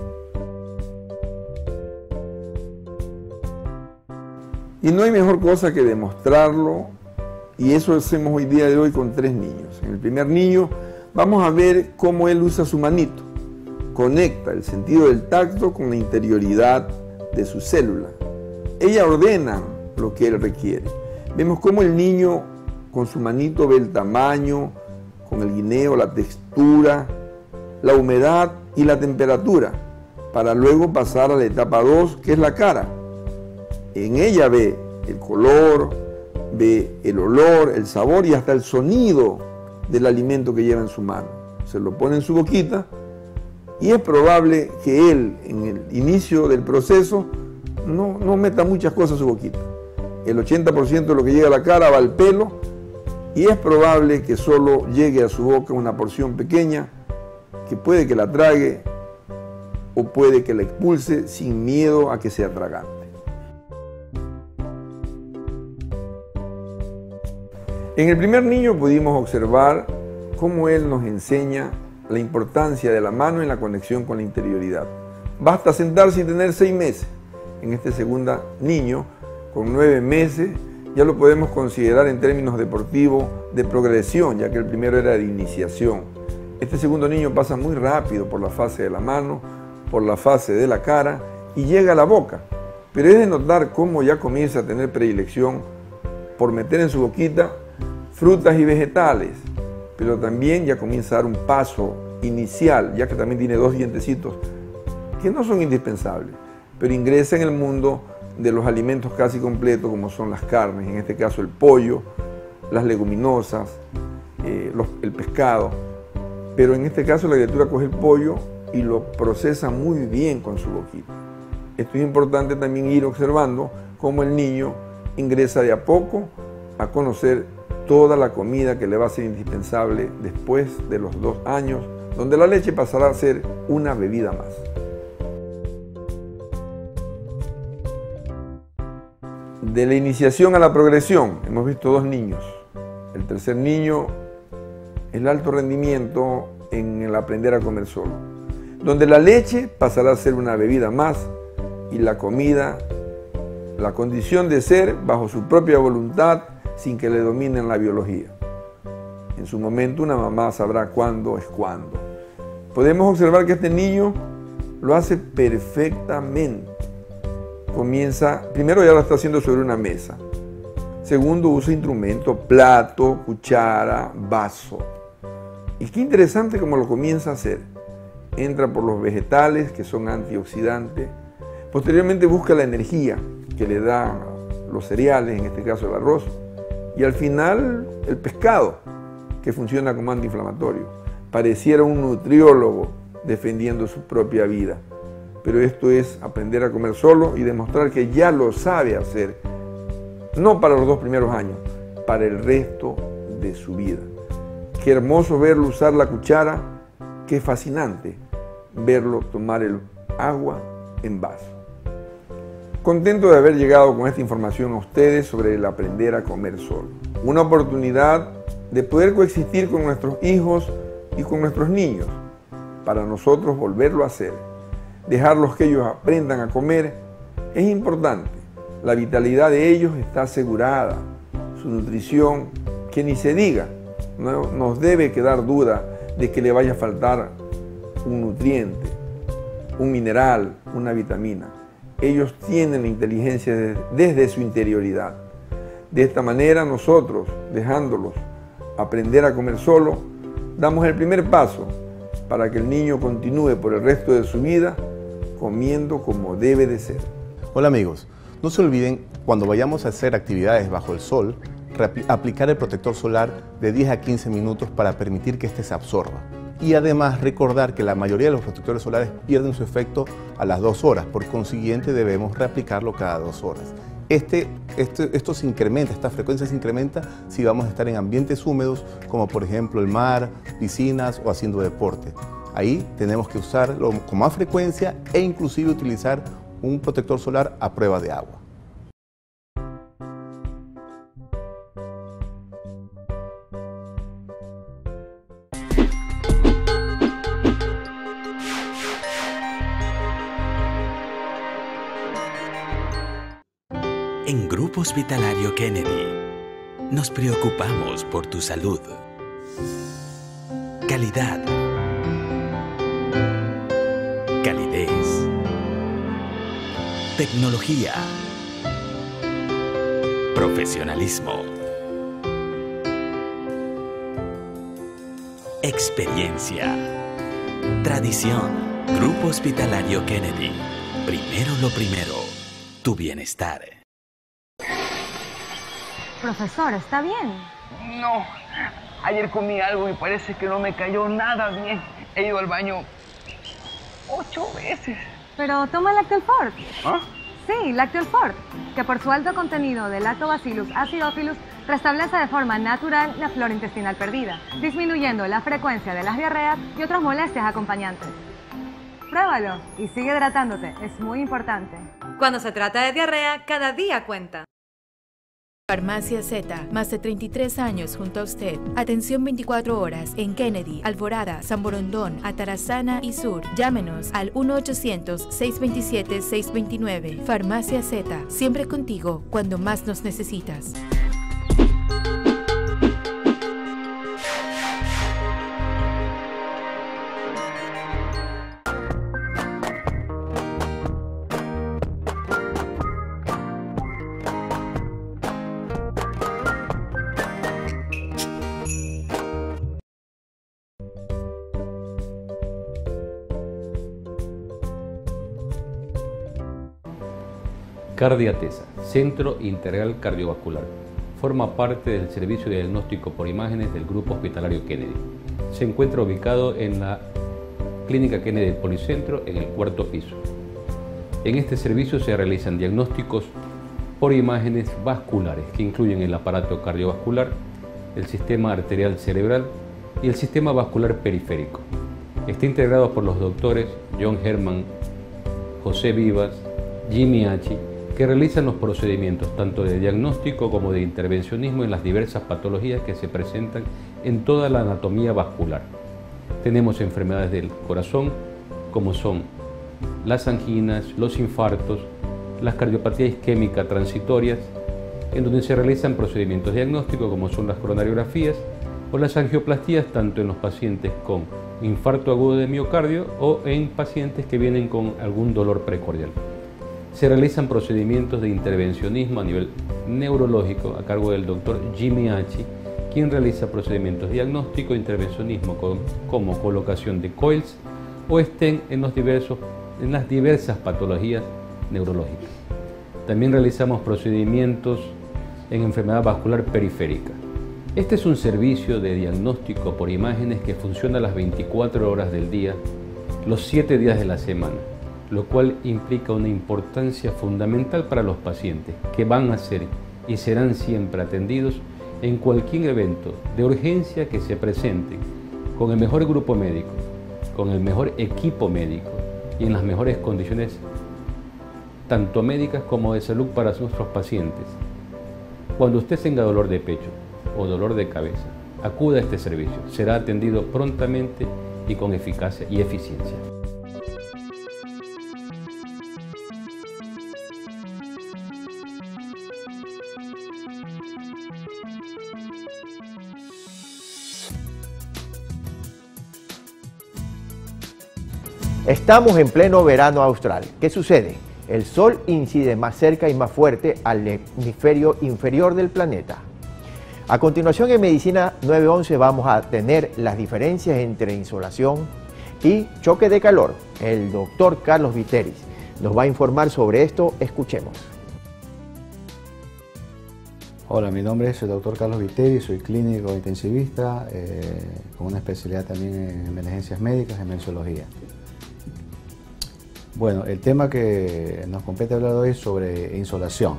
Y no hay mejor cosa que demostrarlo, y eso hacemos hoy día de hoy con tres niños. En el primer niño vamos a ver cómo él usa su manito, conecta el sentido del tacto con la interioridad de su célula. Ella ordena lo que él requiere. Vemos cómo el niño con su manito ve el tamaño, con el guineo, la textura, la humedad y la temperatura, para luego pasar a la etapa dos, que es la cara. En ella ve el color, ve el olor, el sabor y hasta el sonido del alimento que lleva en su mano. Se lo pone en su boquita y es probable que él, en el inicio del proceso, no, no meta muchas cosas en su boquita. El ochenta por ciento de lo que llega a la cara va al pelo y es probable que solo llegue a su boca una porción pequeña que puede que la trague o puede que la expulse sin miedo a que sea tragante. En el primer niño pudimos observar cómo él nos enseña la importancia de la mano en la conexión con la interioridad. Basta sentarse y tener seis meses. En este segundo niño, con nueve meses, ya lo podemos considerar en términos deportivos de progresión, ya que el primero era de iniciación. Este segundo niño pasa muy rápido por la fase de la mano, por la fase de la cara y llega a la boca. Pero es de notar cómo ya comienza a tener predilección por meter en su boquita frutas y vegetales, pero también ya comienza a dar un paso inicial, ya que también tiene dos dientecitos que no son indispensables, pero ingresa en el mundo de los alimentos casi completos, como son las carnes, en este caso el pollo, las leguminosas, eh, los, el pescado, pero en este caso la criatura coge el pollo y lo procesa muy bien con su boquita. Esto es importante también ir observando cómo el niño ingresa de a poco a conocer toda la comida que le va a ser indispensable después de los dos años, donde la leche pasará a ser una bebida más. De la iniciación a la progresión, hemos visto dos niños. El tercer niño, el alto rendimiento en el aprender a comer solo, donde la leche pasará a ser una bebida más y la comida, la condición de ser bajo su propia voluntad, sin que le dominen la biología. En su momento una mamá sabrá cuándo es cuándo. Podemos observar que este niño lo hace perfectamente. Comienza, primero ya lo está haciendo sobre una mesa. Segundo, usa instrumento, plato, cuchara, vaso. Y qué interesante cómo lo comienza a hacer. Entra por los vegetales, que son antioxidantes. Posteriormente busca la energía que le dan los cereales, en este caso el arroz. Y al final, el pescado, que funciona como antiinflamatorio. Pareciera un nutriólogo defendiendo su propia vida. Pero esto es aprender a comer solo y demostrar que ya lo sabe hacer, no para los dos primeros años, para el resto de su vida. Qué hermoso verlo usar la cuchara, qué fascinante verlo tomar el agua en vaso. Contento de haber llegado con esta información a ustedes sobre el aprender a comer solo. Una oportunidad de poder coexistir con nuestros hijos y con nuestros niños, para nosotros volverlo a hacer. Dejarlos que ellos aprendan a comer es importante. La vitalidad de ellos está asegurada, su nutrición, que ni se diga, no nos debe quedar duda de que le vaya a faltar un nutriente, un mineral, una vitamina. Ellos tienen la inteligencia desde su interioridad. De esta manera nosotros, dejándolos aprender a comer solo, damos el primer paso para que el niño continúe por el resto de su vida comiendo como debe de ser. Hola amigos, no se olviden cuando vayamos a hacer actividades bajo el sol, aplicar el protector solar de diez a quince minutos para permitir que éste se absorba. Y además recordar que la mayoría de los protectores solares pierden su efecto a las dos horas, por consiguiente debemos reaplicarlo cada dos horas. Este, este, esto se incrementa, esta frecuencia se incrementa si vamos a estar en ambientes húmedos como por ejemplo el mar, piscinas o haciendo deporte. Ahí tenemos que usarlo con más frecuencia e inclusive utilizar un protector solar a prueba de agua. En Grupo Hospitalario Kennedy, nos preocupamos por tu salud. Calidad. Calidez. Tecnología. Profesionalismo. Experiencia. Tradición. Grupo Hospitalario Kennedy. Primero lo primero. Tu bienestar. Profesor, ¿está bien? No, ayer comí algo y parece que no me cayó nada bien. He ido al baño ocho veces. Pero toma Lactel Fort. ¿Ah? Sí, Lactel Fort, que por su alto contenido de Lactobacillus acidophilus restablece de forma natural la flora intestinal perdida, disminuyendo la frecuencia de las diarreas y otras molestias acompañantes. Pruébalo y sigue hidratándote, es muy importante. Cuando se trata de diarrea, cada día cuenta. Farmacia Z, más de treinta y tres años junto a usted. Atención veinticuatro horas en Kennedy, Alvorada, San Borondón, Atarazaná y Sur. Llámenos al uno ochocientos, seiscientos veintisiete, seiscientos veintinueve. Farmacia Z, siempre contigo cuando más nos necesitas. Cardiatesa, Centro Integral Cardiovascular. Forma parte del servicio de diagnóstico por imágenes del Grupo Hospitalario Kennedy. Se encuentra ubicado en la Clínica Kennedy del Policentro, en el cuarto piso. En este servicio se realizan diagnósticos por imágenes vasculares, que incluyen el aparato cardiovascular, el sistema arterial cerebral y el sistema vascular periférico. Está integrado por los doctores John Herman, José Vivas, Jimmy Achi, que realizan los procedimientos tanto de diagnóstico como de intervencionismo en las diversas patologías que se presentan en toda la anatomía vascular. Tenemos enfermedades del corazón, como son las anginas, los infartos, las cardiopatías isquémicas transitorias, en donde se realizan procedimientos diagnósticos como son las coronariografías o las angioplastías, tanto en los pacientes con infarto agudo de miocardio o en pacientes que vienen con algún dolor precordial. Se realizan procedimientos de intervencionismo a nivel neurológico a cargo del doctor Jimmy Achi, quien realiza procedimientos diagnóstico e intervencionismo con, como colocación de coils o stent en, los diversos, en las diversas patologías neurológicas. También realizamos procedimientos en enfermedad vascular periférica. Este es un servicio de diagnóstico por imágenes que funciona las veinticuatro horas del día, los siete días de la semana, lo cual implica una importancia fundamental para los pacientes, que van a ser y serán siempre atendidos en cualquier evento de urgencia que se presente, con el mejor grupo médico, con el mejor equipo médico y en las mejores condiciones, tanto médicas como de salud para nuestros pacientes. Cuando usted tenga dolor de pecho o dolor de cabeza, acuda a este servicio. Será atendido prontamente y con eficacia y eficiencia. Estamos en pleno verano austral. ¿Qué sucede? El sol incide más cerca y más fuerte al hemisferio inferior del planeta. A continuación, en Medicina nueve once vamos a tener las diferencias entre insolación y choque de calor. El doctor Carlos Viteris nos va a informar sobre esto. Escuchemos. Hola, mi nombre es el doctor Carlos Viteris, soy clínico intensivista eh, con una especialidad también en emergencias médicas, en mensología. Bueno, el tema que nos compete hablar hoy es sobre insolación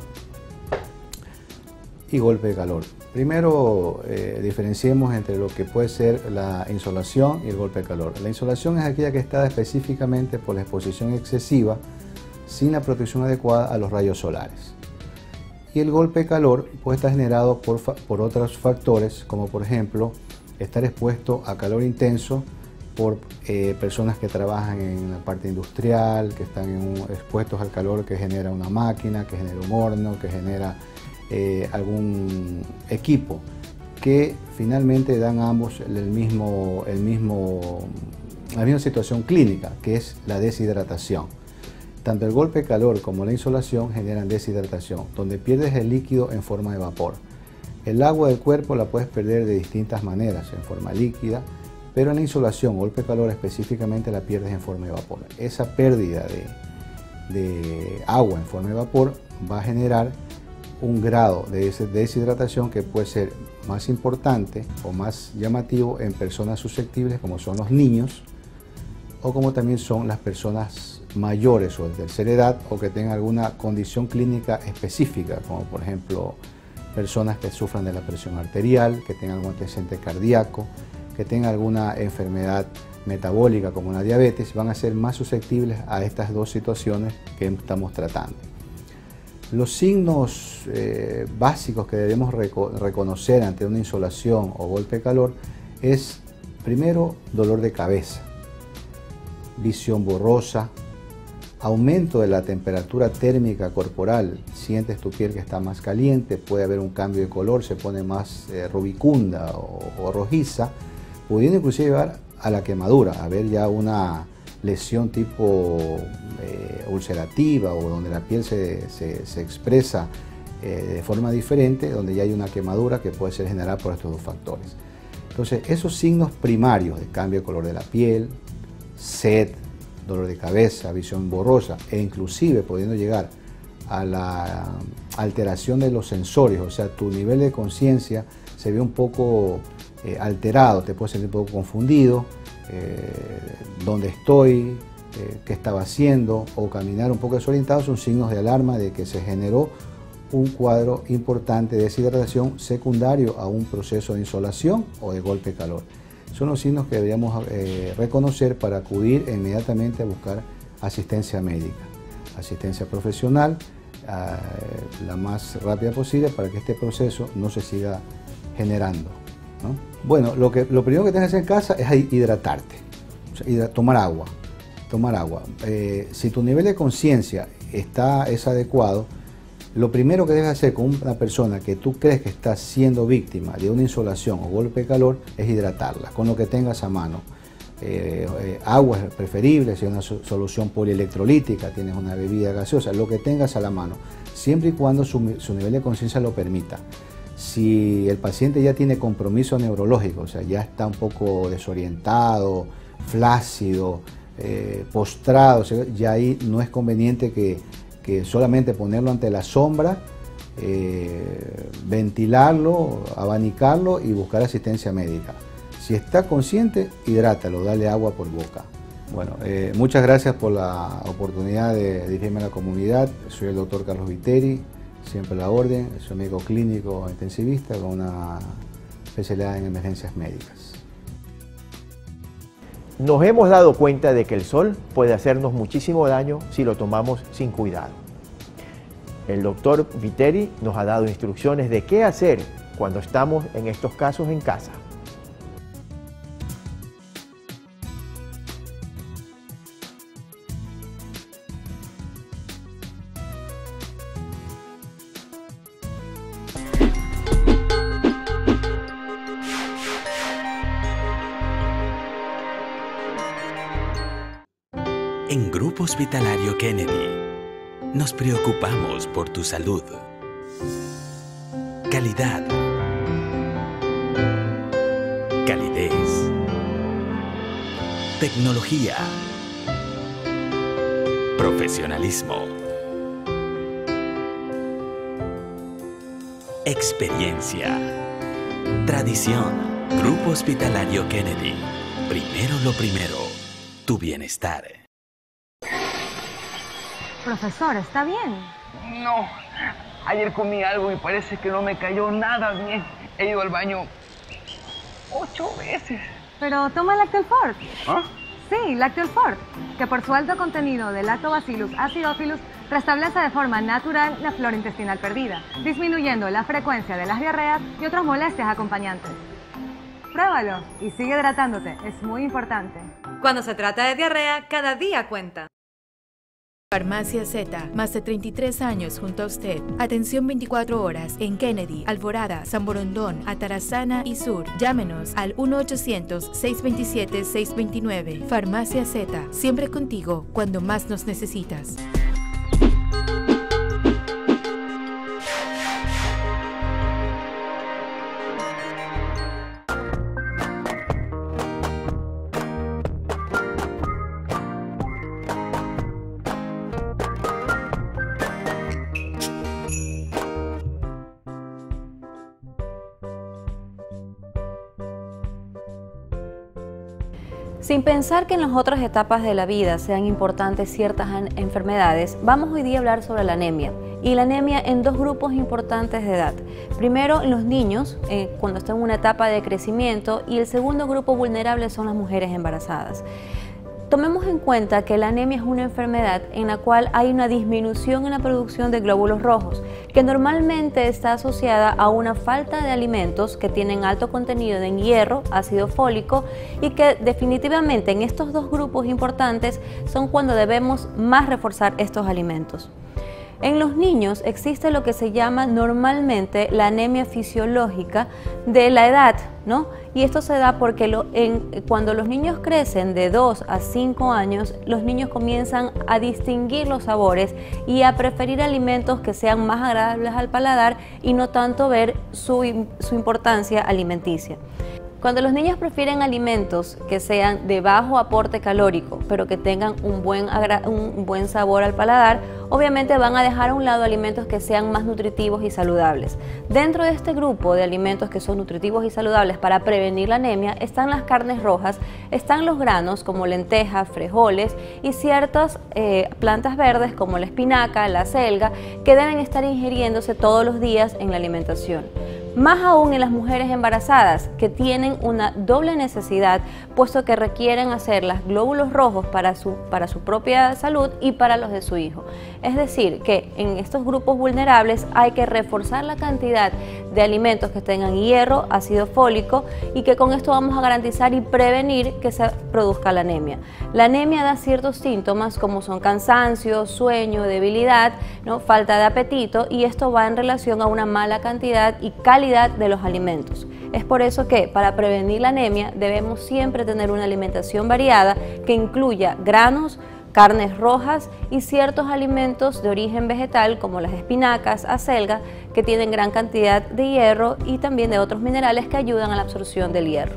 y golpe de calor. Primero, eh, diferenciemos entre lo que puede ser la insolación y el golpe de calor. La insolación es aquella que está específicamente por la exposición excesiva sin la protección adecuada a los rayos solares. Y el golpe de calor puede estar generado por, por otros factores, como por ejemplo, estar expuesto a calor intenso por eh, personas que trabajan en la parte industrial, que están en un, expuestos al calor que genera una máquina, que genera un horno, que genera eh, algún equipo, que finalmente dan ambos el mismo, el mismo, la misma situación clínica, que es la deshidratación. Tanto el golpe de calor como la insolación generan deshidratación, donde pierdes el líquido en forma de vapor. El agua del cuerpo la puedes perder de distintas maneras, en forma líquida, pero en la insolación, golpe de calor específicamente, la pierdes en forma de vapor. Esa pérdida de, de agua en forma de vapor va a generar un grado de deshidratación que puede ser más importante o más llamativo en personas susceptibles, como son los niños, o como también son las personas mayores o de tercera edad, o que tengan alguna condición clínica específica, como por ejemplo personas que sufran de la presión arterial, que tengan algún antecedente cardíaco, que tengan alguna enfermedad metabólica como una diabetes, van a ser más susceptibles a estas dos situaciones que estamos tratando. Los signos eh, básicos que debemos reco reconocer ante una insolación o golpe de calor es, primero, dolor de cabeza, visión borrosa, aumento de la temperatura térmica corporal, sientes tu piel que está más caliente, puede haber un cambio de color, se pone más eh, rubicunda o, o rojiza, pudiendo inclusive llevar a la quemadura, a ver ya una lesión tipo eh, ulcerativa, o donde la piel se, se, se expresa eh, de forma diferente, donde ya hay una quemadura que puede ser generada por estos dos factores. Entonces, esos signos primarios de cambio de color de la piel, sed, dolor de cabeza, visión borrosa, e inclusive pudiendo llegar a la alteración de los sensorios, o sea, tu nivel de conciencia se ve un poco eh, alterado, te puedes sentir un poco confundido, eh, dónde estoy, eh, qué estaba haciendo, o caminar un poco desorientado, son signos de alarma de que se generó un cuadro importante de deshidratación secundario a un proceso de insolación o de golpe de calor. Son los signos que deberíamos eh, reconocer para acudir inmediatamente a buscar asistencia médica, asistencia profesional, eh, la más rápida posible, para que este proceso no se siga generando, ¿no? Bueno, lo, que, lo primero que tienes que hacer en casa es hidratarte, o sea, hidra tomar agua, tomar agua. Eh, si tu nivel de conciencia está, es adecuado, lo primero que debes hacer con una persona que tú crees que está siendo víctima de una insolación o golpe de calor es hidratarla con lo que tengas a mano. Eh, eh, agua es preferible, si es una solución polielectrolítica, tienes una bebida gaseosa, lo que tengas a la mano, siempre y cuando su, su nivel de conciencia lo permita. Si el paciente ya tiene compromiso neurológico, o sea, ya está un poco desorientado, flácido, eh, postrado, o sea, ya ahí no es conveniente que, que solamente ponerlo ante la sombra, eh, ventilarlo, abanicarlo y buscar asistencia médica. Si está consciente, hidrátalo, dale agua por boca. Bueno, eh, muchas gracias por la oportunidad de dirigirme a la comunidad. Soy el doctor Carlos Viteri, siempre a la orden. Soy médico clínico intensivista con una especialidad en emergencias médicas. Nos hemos dado cuenta de que el sol puede hacernos muchísimo daño si lo tomamos sin cuidado. El doctor Viteri nos ha dado instrucciones de qué hacer cuando estamos en estos casos en casa. En Grupo Hospitalario Kennedy, nos preocupamos por tu salud. Calidad. Calidez. Tecnología. Profesionalismo. Experiencia. Tradición. Grupo Hospitalario Kennedy. Primero lo primero. Tu bienestar. Profesor, ¿está bien? No, ayer comí algo y parece que no me cayó nada bien. He ido al baño ocho veces. Pero toma Lactel Fort. ¿Ah? Sí, Lactel Fort, que por su alto contenido de Lactobacillus acidophilus restablece de forma natural la flora intestinal perdida, disminuyendo la frecuencia de las diarreas y otras molestias acompañantes. Pruébalo y sigue hidratándote, es muy importante. Cuando se trata de diarrea, cada día cuenta. Farmacia Z, más de treinta y tres años junto a usted. Atención veinticuatro horas en Kennedy, Alvorada, San Borondón, Atarazaná y Sur. Llámenos al uno ochocientos, seiscientos veintisiete, seiscientos veintinueve. Farmacia Z, siempre contigo cuando más nos necesitas. Sin pensar que en las otras etapas de la vida sean importantes ciertas enfermedades, vamos hoy día a hablar sobre la anemia. Y la anemia en dos grupos importantes de edad. Primero, en los niños, eh, cuando están en una etapa de crecimiento, y el segundo grupo vulnerable son las mujeres embarazadas. Tomemos en cuenta que la anemia es una enfermedad en la cual hay una disminución en la producción de glóbulos rojos, que normalmente está asociada a una falta de alimentos que tienen alto contenido en hierro, ácido fólico, y que definitivamente en estos dos grupos importantes son cuando debemos más reforzar estos alimentos. En los niños existe lo que se llama normalmente la anemia fisiológica de la edad, ¿no? Y esto se da porque lo, en, cuando los niños crecen de dos a cinco años, los niños comienzan a distinguir los sabores y a preferir alimentos que sean más agradables al paladar y no tanto ver su, su importancia alimenticia. Cuando los niños prefieren alimentos que sean de bajo aporte calórico, pero que tengan un buen, un buen sabor al paladar, obviamente van a dejar a un lado alimentos que sean más nutritivos y saludables. Dentro de este grupo de alimentos que son nutritivos y saludables para prevenir la anemia están las carnes rojas, están los granos como lentejas, frijoles y ciertas eh, plantas verdes como la espinaca, la selga, que deben estar ingiriéndose todos los días en la alimentación. Más aún en las mujeres embarazadas, que tienen una doble necesidad, puesto que requieren hacer los glóbulos rojos para su, para su propia salud y para los de su hijo. Es decir, que en estos grupos vulnerables hay que reforzar la cantidad de alimentos que tengan hierro, ácido fólico, y que con esto vamos a garantizar y prevenir que se produzca la anemia. La anemia da ciertos síntomas como son cansancio, sueño, debilidad, ¿no? Falta de apetito, y esto va en relación a una mala cantidad y calidad de los alimentos. Es por eso que para prevenir la anemia debemos siempre tener una alimentación variada que incluya granos, carnes rojas y ciertos alimentos de origen vegetal como las espinacas, acelga, que tienen gran cantidad de hierro y también de otros minerales que ayudan a la absorción del hierro.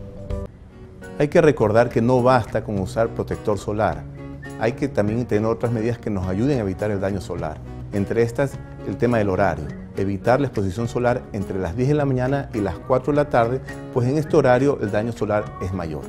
Hay que recordar que no basta con usar protector solar. Hay que también tener otras medidas que nos ayuden a evitar el daño solar. Entre estas, el tema del horario. Evitar la exposición solar entre las diez de la mañana y las cuatro de la tarde, pues en este horario el daño solar es mayor.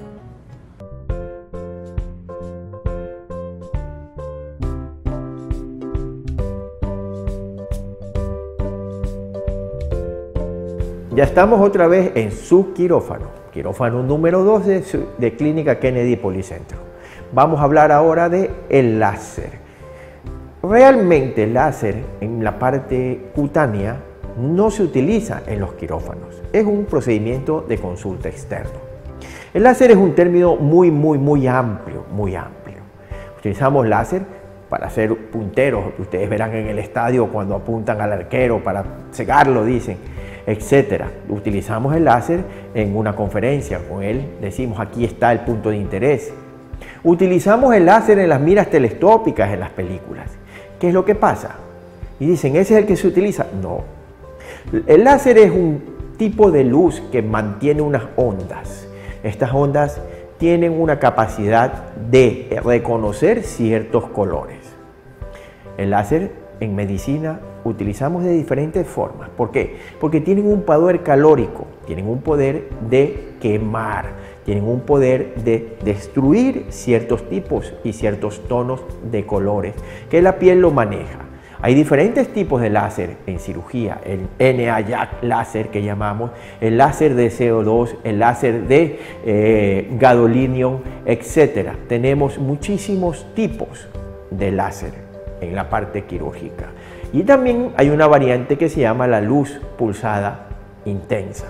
Ya estamos otra vez en su quirófano, quirófano número dos de, su, de Clínica Kennedy Policentro. Vamos a hablar ahora de el láser. Realmente el láser en la parte cutánea no se utiliza en los quirófanos, es un procedimiento de consulta externo. El láser es un término muy, muy, muy amplio, muy amplio. Utilizamos láser para hacer punteros, que ustedes verán en el estadio cuando apuntan al arquero para cegarlo, dicen, etcétera. Utilizamos el láser en una conferencia, con él decimos aquí está el punto de interés. Utilizamos el láser en las miras telescópicas en las películas. ¿Qué es lo que pasa? Y dicen, ¿ese es el que se utiliza? No. El láser es un tipo de luz que mantiene unas ondas. Estas ondas tienen una capacidad de reconocer ciertos colores. El láser en medicina utilizamos de diferentes formas. ¿Por qué? Porque tienen un poder calórico, tienen un poder de quemar, tienen un poder de destruir ciertos tipos y ciertos tonos de colores que la piel lo maneja. Hay diferentes tipos de láser en cirugía, el N A Y A C láser que llamamos, el láser de C O dos, el láser de eh, gadolinium, etcétera. Tenemos muchísimos tipos de láser en la parte quirúrgica. Y también hay una variante que se llama la luz pulsada intensa,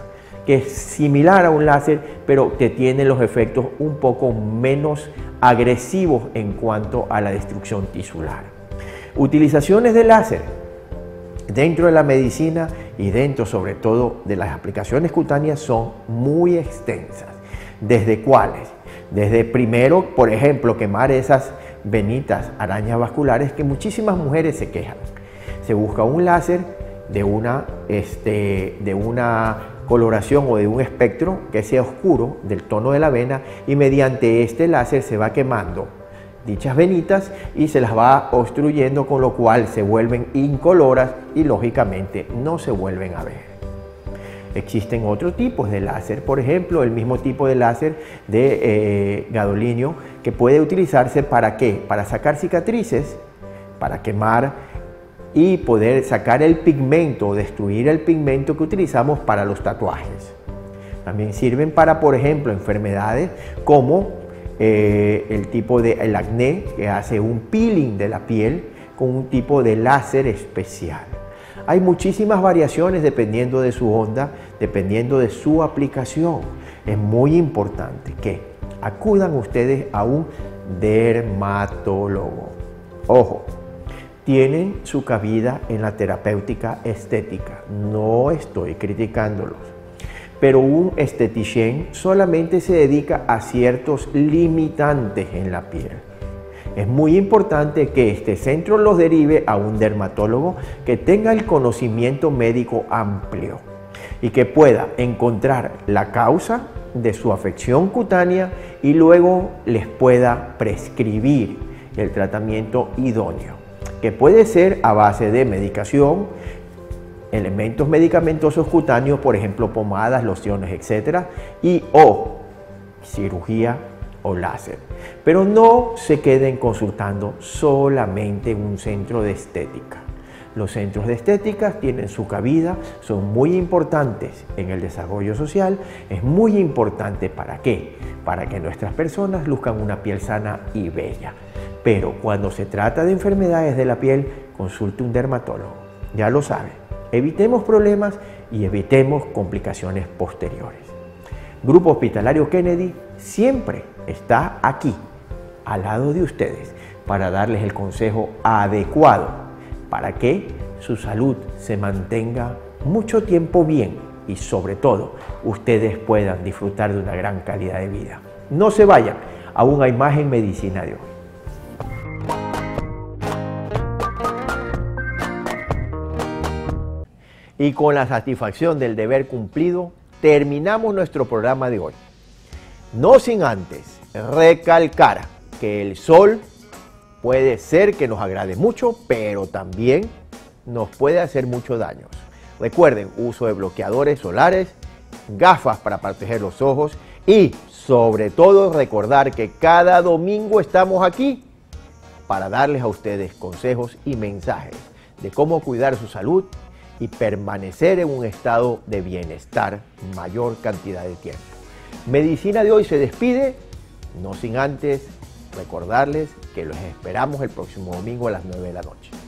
que es similar a un láser, pero que tiene los efectos un poco menos agresivos en cuanto a la destrucción tisular. Utilizaciones de láser dentro de la medicina y dentro sobre todo de las aplicaciones cutáneas son muy extensas. ¿Desde cuáles? Desde primero, por ejemplo, quemar esas venitas, arañas vasculares que muchísimas mujeres se quejan. Se busca un láser de una, este, de una coloración o de un espectro que sea oscuro del tono de la vena, y mediante este láser se va quemando dichas venitas y se las va obstruyendo, con lo cual se vuelven incoloras y lógicamente no se vuelven a ver. Existen otros tipos de láser, por ejemplo, el mismo tipo de láser de eh, gadolinio, que puede utilizarse ¿para qué? Para sacar cicatrices, para quemar y poder sacar el pigmento o destruir el pigmento que utilizamos para los tatuajes. También sirven para, por ejemplo, enfermedades como eh, el tipo de el acné, que hace un peeling de la piel con un tipo de láser especial. Hay muchísimas variaciones dependiendo de su onda, dependiendo de su aplicación. Es muy importante que acudan ustedes a un dermatólogo. Ojo, tienen su cabida en la terapéutica estética. No estoy criticándolos, pero un esteticien solamente se dedica a ciertos limitantes en la piel. Es muy importante que este centro los derive a un dermatólogo que tenga el conocimiento médico amplio y que pueda encontrar la causa de su afección cutánea y luego les pueda prescribir el tratamiento idóneo, que puede ser a base de medicación, elementos medicamentosos cutáneos, por ejemplo pomadas, lociones, etcétera, y o cirugía o láser. Pero no se queden consultando solamente en un centro de estética. Los centros de estética tienen su cabida, son muy importantes en el desarrollo social. Es muy importante, ¿para qué? Para que nuestras personas luzcan una piel sana y bella. Pero cuando se trata de enfermedades de la piel, consulte un dermatólogo. Ya lo saben, evitemos problemas y evitemos complicaciones posteriores. Grupo Hospitalario Kennedy siempre está aquí, al lado de ustedes, para darles el consejo adecuado para que su salud se mantenga mucho tiempo bien y sobre todo ustedes puedan disfrutar de una gran calidad de vida. No se vayan, aún hay más en Medicina de hoy. Y con la satisfacción del deber cumplido, terminamos nuestro programa de hoy. No sin antes recalcar que el sol puede ser que nos agrade mucho, pero también nos puede hacer muchos daños. Recuerden, uso de bloqueadores solares, gafas para proteger los ojos y sobre todo recordar que cada domingo estamos aquí para darles a ustedes consejos y mensajes de cómo cuidar su salud y permanecer en un estado de bienestar mayor cantidad de tiempo. Medicina de hoy se despide, no sin antes recordarles que los esperamos el próximo domingo a las nueve de la noche.